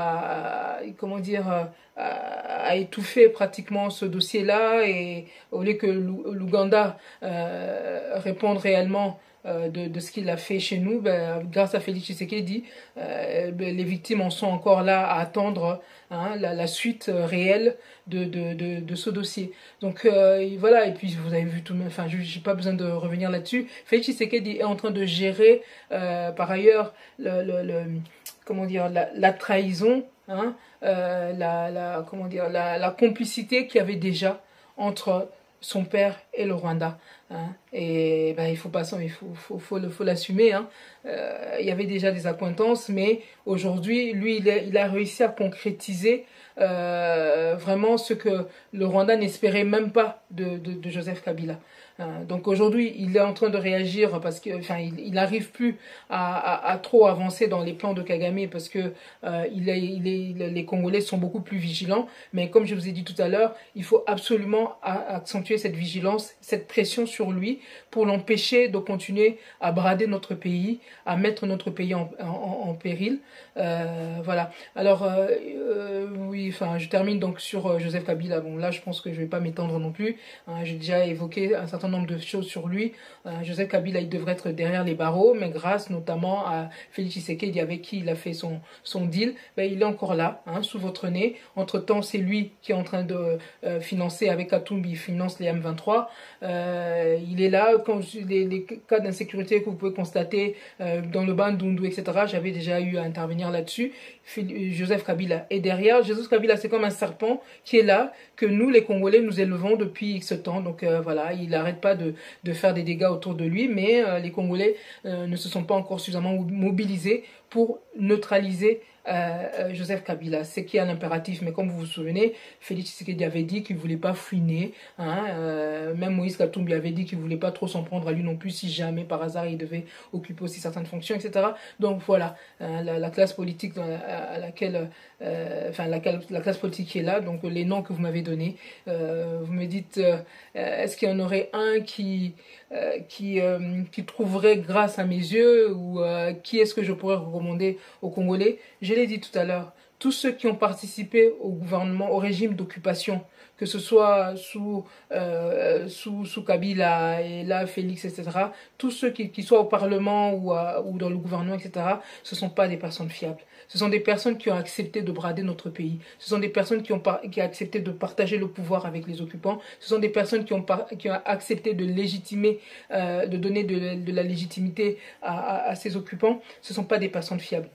[SPEAKER 2] à comment dire, à, à étouffer pratiquement ce dossier-là et au lieu que l'Ouganda euh, réponde réellement euh, de, de ce qu'il a fait chez nous, ben, grâce à Félix Tshisekedi, euh, ben, les victimes en sont encore là à attendre hein, la, la suite réelle de, de, de, de ce dossier. Donc euh, et voilà, et puis vous avez vu tout le monde, enfin je n'ai pas besoin de revenir là-dessus. Félix Tshisekedi est en train de gérer euh, par ailleurs le, le, le, comment dire, la, la trahison, hein, euh, la, la, comment dire, la, la complicité qu'il y avait déjà entre son père et le Rwanda. Hein. Et ben, il faut pas il faut, faut, faut, faut l'assumer. Hein. Euh, il y avait déjà des accointances, mais aujourd'hui, lui, il, est, il a réussi à concrétiser euh, vraiment ce que le Rwanda n'espérait même pas de, de, de Joseph Kabila. Hein. Donc aujourd'hui, il est en train de réagir parce que, enfin, il n'arrive plus à, à, à trop avancer dans les plans de Kagame parce que euh, il est, il est, les Congolais sont beaucoup plus vigilants. Mais comme je vous ai dit tout à l'heure, il faut absolument accentuer cette vigilance, cette pression sur lui pour l'empêcher de continuer à brader notre pays, à mettre notre pays en, en, en péril. Euh, voilà. Alors, euh, euh, oui, enfin, je termine donc sur euh, Joseph Kabila. Bon, là, je pense que je ne vais pas m'étendre non plus. Hein, j'ai déjà évoqué un certain nombre de choses sur lui. Euh, Joseph Kabila, il devrait être derrière les barreaux, mais grâce notamment à Félix Tshisekedi, avec qui il a fait son, son deal, ben, il est encore là, hein, sous votre nez. Entre-temps, c'est lui qui est en train de euh, financer, avec Katumbi, il finance pense les M vingt-trois. Euh, il est là, quand les, les cas d'insécurité que vous pouvez constater euh, dans le Bandundu, et cetera, j'avais déjà eu à intervenir là-dessus. Joseph Kabila est derrière. Joseph Kabila, c'est comme un serpent qui est là, que nous, les Congolais, nous élevons depuis X temps. Donc euh, voilà, il n'arrête pas de, de faire des dégâts autour de lui, mais euh, les Congolais euh, ne se sont pas encore suffisamment mobilisés pour neutraliser Euh, Joseph Kabila. C'est qui est un impératif, mais comme vous vous souvenez, Félix Tshisekedi avait dit qu'il ne voulait pas fouiner, hein, euh, même Moïse Katumbi avait dit qu'il ne voulait pas trop s'en prendre à lui non plus si jamais par hasard il devait occuper aussi certaines fonctions, et cetera. Donc voilà, euh, la, la classe politique à, à laquelle, euh, enfin la, la classe politique qui est là, donc les noms que vous m'avez donnés, euh, vous me dites, euh, est-ce qu'il y en aurait un qui Euh, qui, euh, qui trouverait grâce à mes yeux, ou euh, qui est-ce que je pourrais recommander aux Congolais? Je l'ai dit tout à l'heure, tous ceux qui ont participé au gouvernement, au régime d'occupation, que ce soit sous, euh, sous, sous Kabila et là Félix, et cetera, tous ceux qui, qui soient au Parlement ou, à, ou dans le gouvernement, et cetera, ce ne sont pas des personnes fiables. Ce sont des personnes qui ont accepté de brader notre pays. Ce sont des personnes qui ont, qui ont accepté de partager le pouvoir avec les occupants. Ce sont des personnes qui ont, qui ont accepté de légitimer, euh, de donner de, de la légitimité à, à, à ces occupants. Ce ne sont pas des personnes fiables.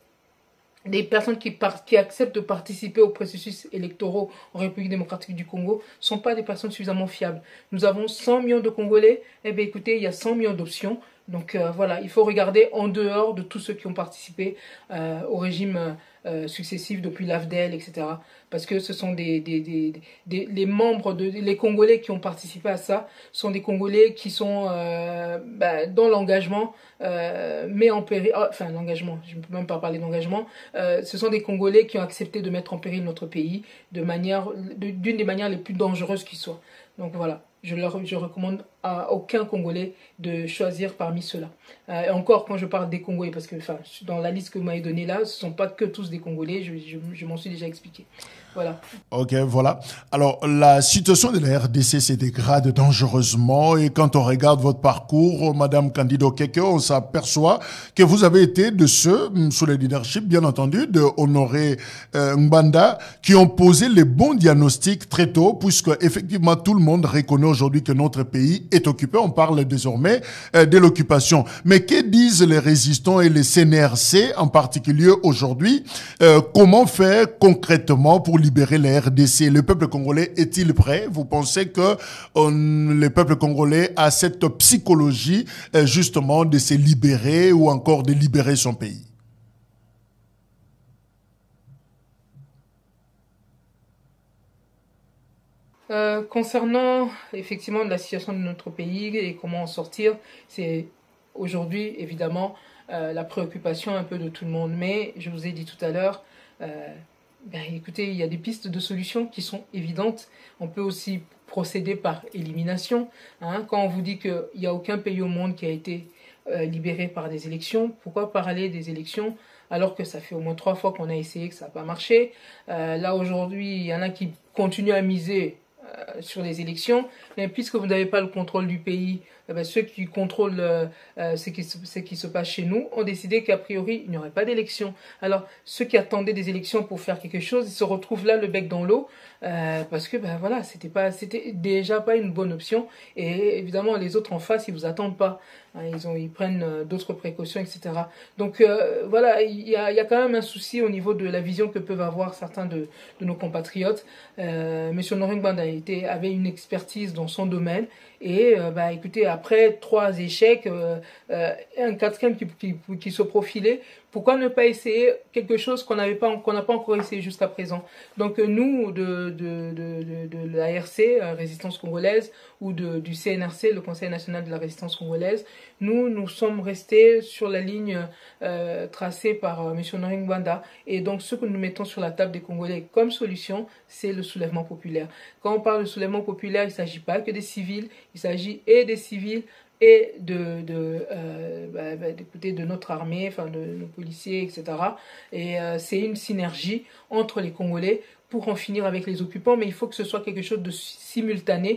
[SPEAKER 2] Des personnes qui, par, qui acceptent de participer aux processus électoraux en République démocratique du Congo ne sont pas des personnes suffisamment fiables. Nous avons cent millions de Congolais. Eh bien, écoutez, il y a cent millions d'options. Donc euh, voilà, il faut regarder en dehors de tous ceux qui ont participé euh, au régime euh, successif depuis l'A F D L, et cetera. Parce que ce sont des, des, des, des les membres, de, les Congolais qui ont participé à ça, sont des Congolais qui sont euh, bah, dans l'engagement, euh, mais en péril, oh, enfin l'engagement, je ne peux même pas parler d'engagement, euh, ce sont des Congolais qui ont accepté de mettre en péril notre pays de manière, d'une des manières les plus dangereuses qui soit. Donc voilà. Je, leur, je recommande à aucun Congolais de choisir parmi ceux-là. Euh, et encore, quand je parle des Congolais, parce que enfin, dans la liste que vous m'avez donnée là, ce ne sont pas que tous des Congolais, je, je, je m'en suis déjà expliqué. Voilà.
[SPEAKER 1] Ok, voilà. Alors, la situation de la R D C se dégrade dangereusement et quand on regarde votre parcours, Madame Candide Okeke, on s'aperçoit que vous avez été de ceux, sous le leadership, bien entendu, de Honoré euh, Ngbanda, qui ont posé les bons diagnostics très tôt, puisque effectivement tout le monde reconnaît aujourd'hui que notre pays est occupé. On parle désormais euh, de l'occupation. Mais que disent les résistants et les C N R C en particulier aujourd'hui? euh, Comment faire concrètement pour libérer la R D C? Le peuple congolais est-il prêt? Vous pensez que on, le peuple congolais a cette psychologie euh, justement de se libérer ou encore de libérer son pays?
[SPEAKER 2] Euh, concernant effectivement la situation de notre pays et comment en sortir, c'est aujourd'hui évidemment euh, la préoccupation un peu de tout le monde. Mais je vous ai dit tout à l'heure, euh, ben, écoutez, il y a des pistes de solutions qui sont évidentes. On peut aussi procéder par élimination. Hein. Quand on vous dit qu'il n'y a aucun pays au monde qui a été euh, libéré par des élections, pourquoi parler des élections alors que ça fait au moins trois fois qu'on a essayé, que ça n'a pas marché? euh, Là aujourd'hui, il y en a qui continuent à miser sur les élections, mais puisque vous n'avez pas le contrôle du pays, eh bien, ceux qui contrôlent euh, ce, qui se, ce qui se passe chez nous ont décidé qu'a priori il n'y aurait pas d'élections. Alors ceux qui attendaient des élections pour faire quelque chose, ils se retrouvent là le bec dans l'eau, euh, parce que ben voilà, c'était pas, c'était déjà pas une bonne option. Et évidemment les autres en face, ils vous attendent pas. Hein, ils ont, ils prennent euh, d'autres précautions, et cetera. Donc euh, voilà, il y a, il y a quand même un souci au niveau de la vision que peuvent avoir certains de, de nos compatriotes. Euh, Monsieur Honoré Ngbanda avait une expertise dans son domaine. Et euh, bah, écoutez, après trois échecs, euh, euh, un quatrième qui, qui, qui se profilait, pourquoi ne pas essayer quelque chose qu'on n'avait pas, qu'on n'a pas encore essayé jusqu'à présent? Donc nous, de, de, de, de, de la R C, la Résistance congolaise, ou de, du C N R C, le Conseil national de la Résistance congolaise, nous, nous sommes restés sur la ligne euh, tracée par euh, M. Honoré Ngbanda. Et donc ce que nous mettons sur la table des Congolais comme solution, c'est le soulèvement populaire. Quand on parle de soulèvement populaire, il ne s'agit pas que des civils, il s'agit et des civils et de, de, euh, bah, bah, d'écouter de notre armée, enfin de nos policiers, et cetera. Et euh, c'est une synergie entre les Congolais pour en finir avec les occupants, mais il faut que ce soit quelque chose de simultané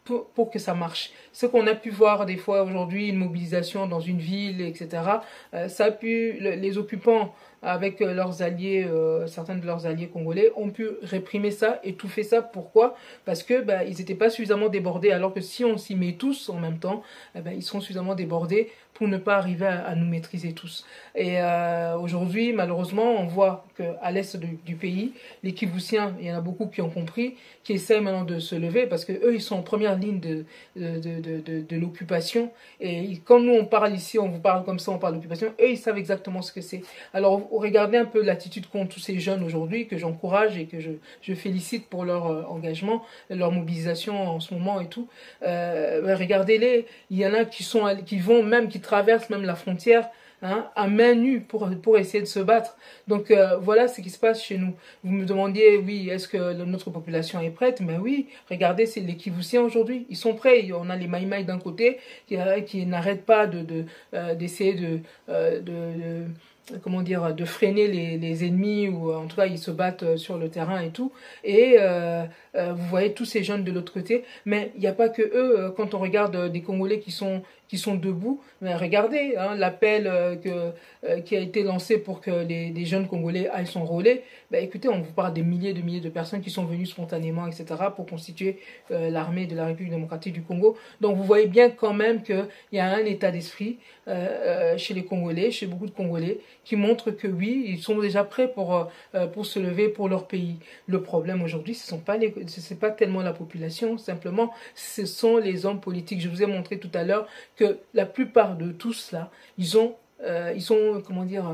[SPEAKER 2] pour, pour que ça marche. Ce qu'on a pu voir des fois aujourd'hui, une mobilisation dans une ville, et cetera, euh, ça a pu, le, les occupants avec leurs alliés, euh, certains de leurs alliés congolais, ont pu réprimer ça, étouffer ça. Pourquoi? Parce que bah, ils n'étaient pas suffisamment débordés, alors que si on s'y met tous en même temps, eh ben, ils seront suffisamment débordés pour ne pas arriver à, à nous maîtriser tous. Et euh, aujourd'hui, malheureusement, on voit qu'à l'est du, du pays, les Kivusiens, il y en a beaucoup qui ont compris, qui essaient maintenant de se lever, parce que eux, ils sont en première ligne de, de, de, de, de, de l'occupation. Et quand nous, on parle ici, on vous parle comme ça, on parle d'occupation, eux, ils savent exactement ce que c'est. Alors, regardez un peu l'attitude qu'ont tous ces jeunes aujourd'hui, que j'encourage et que je, je félicite pour leur euh, engagement, leur mobilisation en ce moment et tout. Euh, ben, regardez-les, il y en a qui, sont, qui vont même, qui traversent même la frontière, hein, à main nue pour, pour essayer de se battre. Donc euh, voilà ce qui se passe chez nous. Vous me demandiez, oui, est-ce que notre population est prête? Mais oui, regardez, c'est les Kivusiens aujourd'hui. Ils sont prêts. On a les Maïmaï d'un côté qui, qui n'arrêtent pas de, de, euh, d'essayer de... Euh, de, de comment dire, de freiner les, les ennemis, ou en tout cas ils se battent sur le terrain et tout, et euh, euh, vous voyez tous ces jeunes de l'autre côté, mais il n'y a pas que eux. Quand on regarde des Congolais qui sont, qui sont debout, mais regardez hein, l'appel euh, que, euh, qui a été lancé pour que les, les jeunes Congolais aillent s'enrôler. Ben, écoutez, on vous parle des milliers de milliers de personnes qui sont venues spontanément, et cetera, pour constituer euh, l'armée de la République démocratique du Congo. Donc vous voyez bien quand même qu'il y a un état d'esprit euh, euh, chez les Congolais, chez beaucoup de Congolais, qui montre que oui, ils sont déjà prêts pour, euh, pour se lever pour leur pays. Le problème aujourd'hui, ce n'est pas, pas tellement la population, simplement, ce sont les hommes politiques. Je vous ai montré tout à l'heure que la plupart de tous là, ils ont Euh, ils sont, comment dire,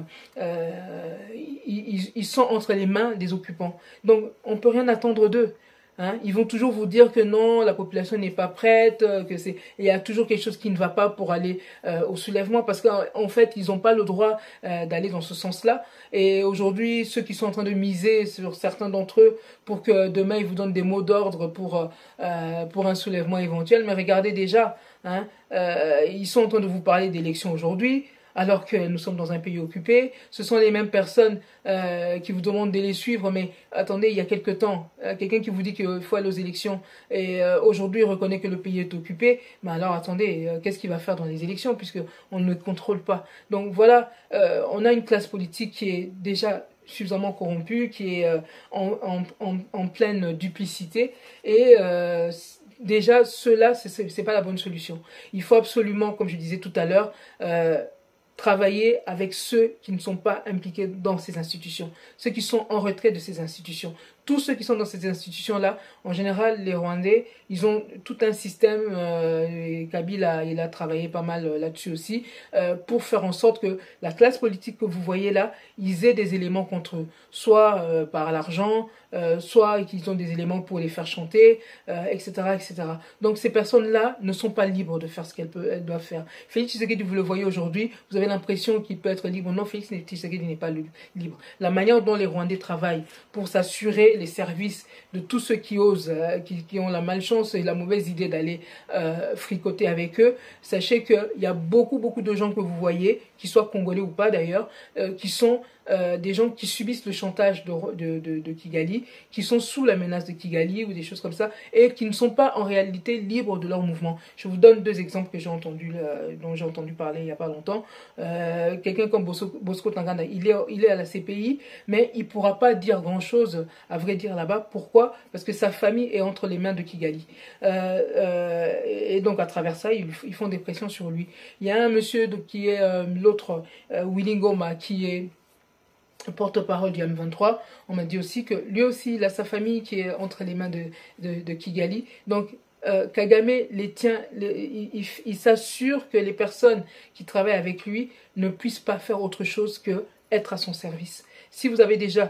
[SPEAKER 2] euh, ils, ils sont entre les mains des occupants. Donc, on ne peut rien attendre d'eux. Hein. Ils vont toujours vous dire que non, la population n'est pas prête, que c'est, il y a toujours quelque chose qui ne va pas pour aller euh, au soulèvement, parce qu'en fait, ils n'ont pas le droit euh, d'aller dans ce sens-là. Et aujourd'hui, ceux qui sont en train de miser sur certains d'entre eux pour que demain, ils vous donnent des mots d'ordre pour, euh, pour un soulèvement éventuel. Mais regardez déjà, hein, euh, ils sont en train de vous parler d'élections aujourd'hui, alors que nous sommes dans un pays occupé. Ce sont les mêmes personnes euh, qui vous demandent de les suivre, mais attendez, il y a quelque temps, euh, quelqu'un qui vous dit qu'il faut aller aux élections, et euh, aujourd'hui il reconnaît que le pays est occupé, mais alors attendez, euh, qu'est-ce qu'il va faire dans les élections, puisqu'on ne le contrôle pas. Donc voilà, euh, on a une classe politique qui est déjà suffisamment corrompue, qui est euh, en, en, en, en pleine duplicité, et euh, déjà, cela, c'est pas la bonne solution. Il faut absolument, comme je disais tout à l'heure, euh, travailler avec ceux qui ne sont pas impliqués dans ces institutions, ceux qui sont en retrait de ces institutions. Tous ceux qui sont dans ces institutions-là, en général, les Rwandais, ils ont tout un système, euh, et Kabila, il a travaillé pas mal là-dessus aussi, euh, pour faire en sorte que la classe politique que vous voyez là, ils aient des éléments contre eux, soit euh, par l'argent, euh, soit qu'ils ont des éléments pour les faire chanter, euh, et cetera, et cetera. Donc ces personnes-là ne sont pas libres de faire ce qu'elles elles doivent faire. Félix Tshisekedi, vous le voyez aujourd'hui, vous avez l'impression qu'il peut être libre. Non, Félix Tshisekedi n'est pas libre. La manière dont les Rwandais travaillent pour s'assurer les services de tous ceux qui osent, euh, qui, qui ont la malchance et la mauvaise idée d'aller euh, fricoter avec eux, sachez qu'il y a beaucoup, beaucoup de gens que vous voyez, qu'ils soient congolais ou pas d'ailleurs, euh, qui sont euh, des gens qui subissent le chantage de, de, de, de Kigali, qui sont sous la menace de Kigali ou des choses comme ça, et qui ne sont pas en réalité libres de leur mouvement. Je vous donne deux exemples que j'ai entendu, euh, dont j'ai entendu parler il n'y a pas longtemps. Euh, Quelqu'un comme Bosco, Bosco Tangana, il est, il est à la C P I, mais il ne pourra pas dire grand-chose, à vrai dire, là-bas. Pourquoi? Parce que sa famille est entre les mains de Kigali. Euh, euh, et donc, à travers ça, ils, ils font des pressions sur lui. Il y a un monsieur de, qui est euh, l'autre, euh, Willingoma, qui est porte-parole du M vingt-trois. On m'a dit aussi que lui aussi, il a sa famille qui est entre les mains de, de, de Kigali. Donc, euh, Kagame les tient, les, il, il s'assure que les personnes qui travaillent avec lui ne puissent pas faire autre chose que être à son service. Si vous avez déjà,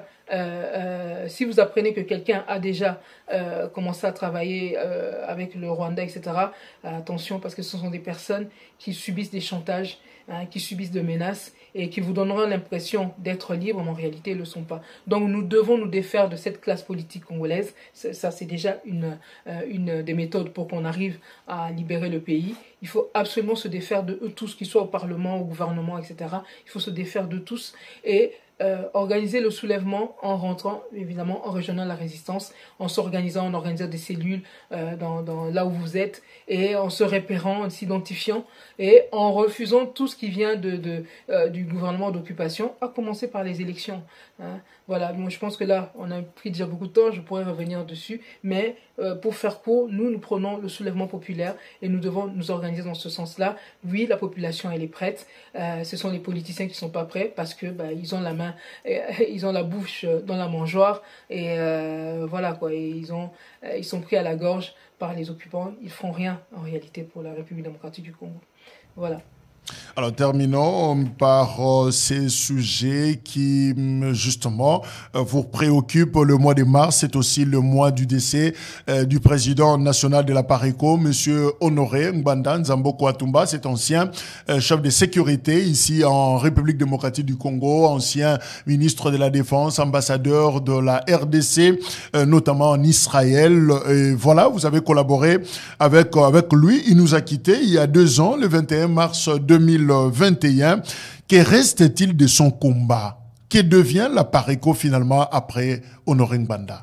[SPEAKER 2] euh, euh, si vous apprenez que quelqu'un a déjà euh, commencé à travailler euh, avec le Rwanda, et cetera, euh, attention, parce que ce sont des personnes qui subissent des chantages, hein, qui subissent des menaces et qui vous donneront l'impression d'être libres, mais en réalité, ils ne le sont pas. Donc nous devons nous défaire de cette classe politique congolaise. Ça, c'est déjà une, euh, une des méthodes pour qu'on arrive à libérer le pays. Il faut absolument se défaire de eux tous, qu'ils soient au Parlement, au gouvernement, et cetera. Il faut se défaire de tous et euh, organiser le soulèvement en rentrant, évidemment, en rejoignant la résistance, en s'organisant, en organisant des cellules euh, dans, dans, là où vous êtes, et en se repérant, en s'identifiant, et en refusant tout ce qui vient de, de, euh, du gouvernement d'occupation, à commencer par les élections. Hein. Voilà, moi je pense que là, on a pris déjà beaucoup de temps, je pourrais revenir dessus, mais euh, pour faire court, nous, nous prenons le soulèvement populaire et nous devons nous organiser dans ce sens-là. Oui, la population, elle est prête, euh, ce sont les politiciens qui ne sont pas prêts parce que bah, ils ont la main, euh, ils ont la bouche dans la mangeoire et euh, voilà quoi, et ils, ont, euh, ils sont pris à la gorge par les occupants, ils font rien en réalité pour la République démocratique du Congo. Voilà.
[SPEAKER 1] Alors terminons par euh, ces sujets qui justement euh, vous préoccupent. Le mois de mars, c'est aussi le mois du décès euh, du président national de la PARECO, Monsieur Honoré Ngbanda Nzamboko Atumba, cet ancien euh, chef de sécurité ici en République démocratique du Congo, ancien ministre de la Défense, ambassadeur de la R D C, euh, notamment en Israël. Et voilà, vous avez collaboré avec avec lui. Il nous a quittés il y a deux ans, le vingt et un mars deux mille vingt et un. Que reste-t-il de son combat? Que devient la PARECO finalement après Honoré Ngbanda?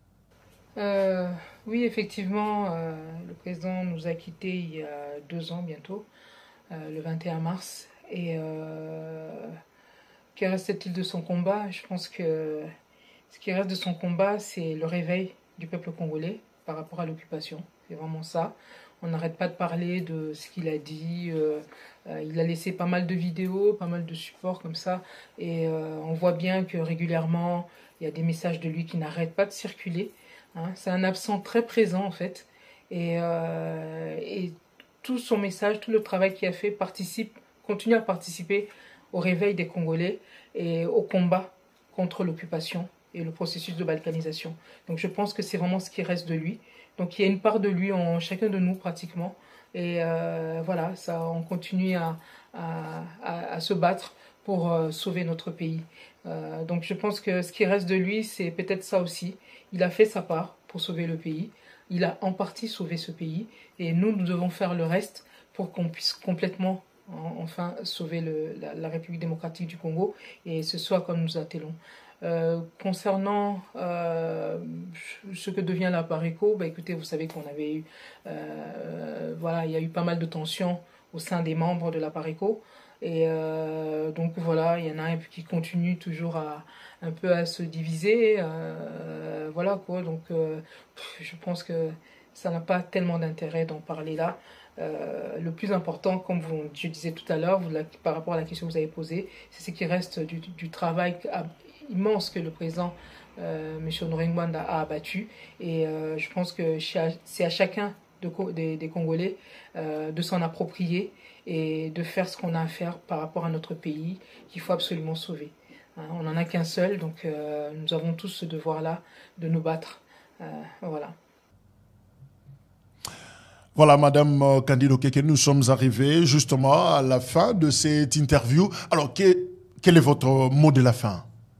[SPEAKER 2] euh, Oui, effectivement, euh, le président nous a quittés il y a deux ans bientôt, euh, le vingt et un mars. Et euh, que reste-t-il de son combat? Je pense que ce qui reste de son combat, c'est le réveil du peuple congolais par rapport à l'occupation. C'est vraiment ça. On n'arrête pas de parler de ce qu'il a dit. Euh, euh, il a laissé pas mal de vidéos, pas mal de supports comme ça. Et euh, on voit bien que régulièrement, il y a des messages de lui qui n'arrêtent pas de circuler. Hein. C'est un absent très présent en fait. Et, euh, et tout son message, tout le travail qu'il a fait participe, continue à participer au réveil des Congolais et au combat contre l'occupation et le processus de balkanisation. Donc je pense que c'est vraiment ce qui reste de lui. Donc il y a une part de lui en chacun de nous pratiquement. Et euh, voilà, ça, on continue à, à, à, à se battre pour euh, sauver notre pays. Euh, donc je pense que ce qui reste de lui, c'est peut-être ça aussi. Il a fait sa part pour sauver le pays. Il a en partie sauvé ce pays. Et nous, nous devons faire le reste pour qu'on puisse complètement, enfin, sauver le, la, la République démocratique du Congo. Et ce soit comme nous attelons. Euh, concernant euh, ce que devient la PARECO, bah écoutez, vous savez qu'on avait eu, euh, voilà, il y a eu pas mal de tensions au sein des membres de la PARECO, et euh, donc voilà, il y en a un qui continue toujours à un peu à se diviser, euh, voilà quoi. Donc euh, je pense que ça n'a pas tellement d'intérêt d'en parler là. Euh, le plus important, comme vous, je disais tout à l'heure, par rapport à la question que vous avez posée, c'est ce qui reste du, du travail immense que le président euh, M. Honoré Ngbanda a abattu. Et euh, je pense que c'est à chacun de, des, des Congolais euh, de s'en approprier et de faire ce qu'on a à faire par rapport à notre pays qu'il faut absolument sauver. Hein, on n'en a qu'un seul, donc euh, nous avons tous ce devoir-là de nous battre. Euh, voilà.
[SPEAKER 1] Voilà, Madame Candide Okeke, nous sommes arrivés justement à la fin de cette interview. Alors, quel, quel est votre mot de la fin?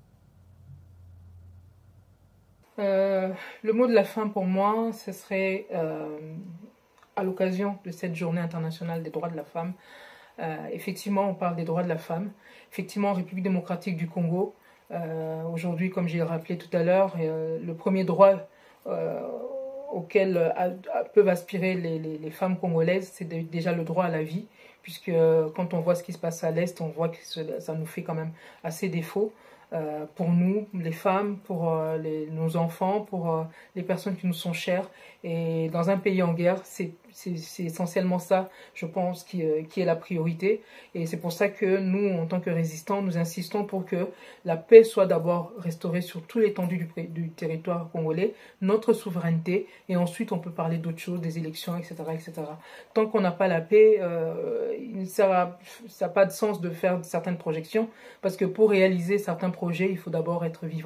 [SPEAKER 2] Euh, le mot de la fin pour moi, ce serait euh, à l'occasion de cette journée internationale des droits de la femme. Euh, effectivement, on parle des droits de la femme. Effectivement, en République démocratique du Congo, euh, aujourd'hui, comme j'ai rappelé tout à l'heure, euh, le premier droit euh, auquel a, a, peuvent aspirer les, les, les femmes congolaises, c'est de, déjà le droit à la vie, puisque euh, quand on voit ce qui se passe à l'Est, on voit que ça nous fait quand même assez défaut. Euh, pour nous, les femmes, pour euh, les, nos enfants, pour euh, les personnes qui nous sont chères. Et dans un pays en guerre, c'est essentiellement ça, je pense, qui, euh, qui est la priorité. Et c'est pour ça que nous, en tant que résistants, nous insistons pour que la paix soit d'abord restaurée sur toute l'étendue du, du territoire congolais, notre souveraineté, et ensuite on peut parler d'autres choses, des élections, et cetera et cetera. Tant qu'on n'a pas la paix, euh, ça n'a pas de sens de faire certaines projections, parce que pour réaliser certains projets, il faut d'abord être vivant.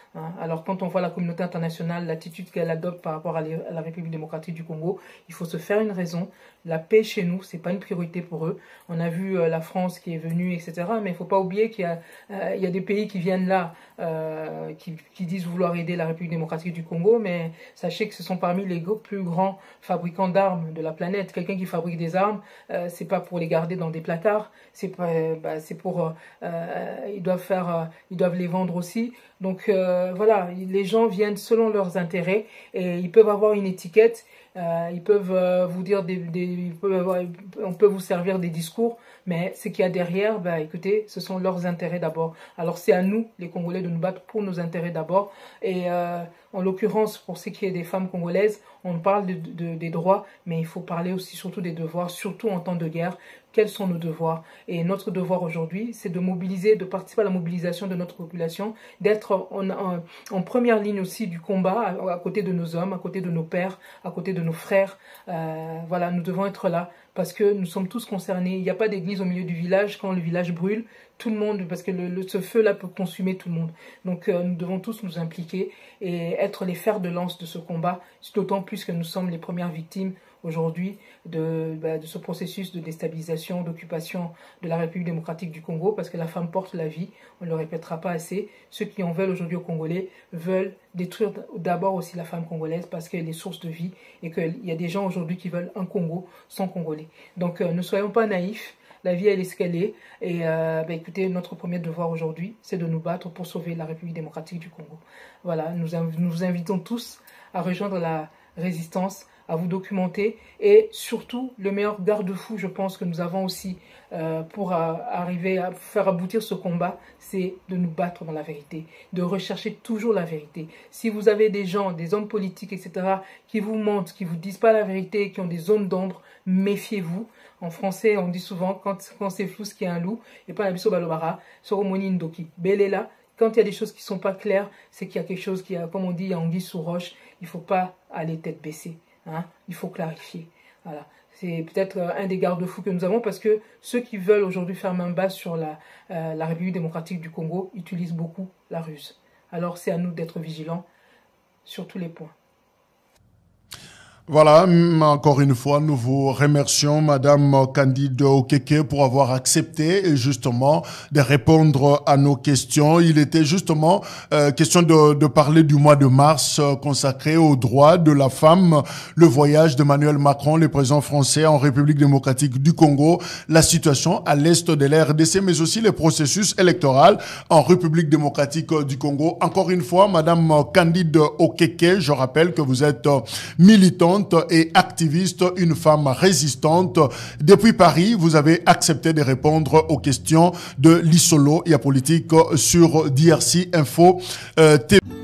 [SPEAKER 2] Hein. Alors quand on voit la communauté internationale, l'attitude qu'elle adopte par rapport à, les, à la République démocratique du Congo, il faut se faire une raison. La paix chez nous, c'est pas une priorité pour eux. On a vu euh, la France qui est venue, et cetera. Mais il faut pas oublier qu'il y a, euh, il y a des pays qui viennent là, euh, qui, qui disent vouloir aider la République démocratique du Congo, mais sachez que ce sont parmi les plus grands fabricants d'armes de la planète. Quelqu'un qui fabrique des armes, euh, c'est pas pour les garder dans des placards, c'est pas, bah, c'est pour, euh, ils doivent faire, euh, ils doivent les vendre aussi. Donc euh, voilà, les gens viennent selon leurs intérêts et ils peuvent avoir une étiquette. Euh, ils peuvent euh, vous dire des, des ils peuvent avoir, on peut vous servir des discours, mais ce qu'il y a derrière, bah écoutez, ce sont leurs intérêts d'abord. Alors c'est à nous, les Congolais, de nous battre pour nos intérêts d'abord. Et euh, en l'occurrence, pour ce qui est des femmes congolaises, on parle de, de, des droits, mais il faut parler aussi surtout des devoirs, surtout en temps de guerre. Quels sont nos devoirs? Et notre devoir aujourd'hui, c'est de mobiliser, de participer à la mobilisation de notre population, d'être en, en, en première ligne aussi du combat, à, à côté de nos hommes, à côté de nos pères, à côté de nos frères. Euh, voilà, nous devons être là parce que nous sommes tous concernés. Il n'y a pas d'église au milieu du village. Quand le village brûle, tout le monde, parce que le, le, ce feu-là peut consumer tout le monde. Donc euh, nous devons tous nous impliquer et être les fers de lance de ce combat, d'autant plus que nous sommes les premières victimes aujourd'hui de, bah, de ce processus de déstabilisation, d'occupation de la République démocratique du Congo, parce que la femme porte la vie, on ne le répétera pas assez. Ceux qui en veulent aujourd'hui aux Congolais veulent détruire d'abord aussi la femme congolaise parce qu'elle est source de vie et qu'il y a des gens aujourd'hui qui veulent un Congo sans Congolais. Donc euh, ne soyons pas naïfs. La vie, elle est ce qu'elle est. Et euh, bah, écoutez, notre premier devoir aujourd'hui, c'est de nous battre pour sauver la République démocratique du Congo. Voilà, nous, nous vous invitons tous à rejoindre la résistance, à vous documenter. Et surtout, le meilleur garde-fou, je pense, que nous avons aussi euh, pour euh, arriver à faire aboutir ce combat, c'est de nous battre dans la vérité, de rechercher toujours la vérité. Si vous avez des gens, des hommes politiques, et cetera, qui vous mentent, qui vous disent pas la vérité, qui ont des zones d'ombre, méfiez-vous. En français, on dit souvent, quand, quand c'est flou, ce qui est un loup, et pas la biso balobara, soromoni ndoki. Belela, quand il y a des choses qui sont pas claires, c'est qu'il y a quelque chose qui a, comme on dit, il y a anguille sous roche, il faut pas aller tête baissée. Hein, il faut clarifier. Voilà. C'est peut-être un des garde-fous que nous avons parce que ceux qui veulent aujourd'hui faire main basse sur la, euh, la République démocratique du Congo utilisent beaucoup la ruse. Alors c'est à nous d'être vigilants sur tous les points.
[SPEAKER 1] Voilà, encore une fois, nous vous remercions, Madame Candide Okeke, pour avoir accepté justement de répondre à nos questions. Il était justement euh, question de, de parler du mois de mars euh, consacré aux droits de la femme, le voyage d'Emmanuel Macron, le président français en République démocratique du Congo, la situation à l'est de la R D C, mais aussi le processus électoral en République démocratique du Congo. Encore une fois, Madame Candide Okeke, je rappelle que vous êtes militante et activiste, une femme résistante. Depuis Paris, vous avez accepté de répondre aux questions de l'Isolo et à politique sur D R C Info euh, T V.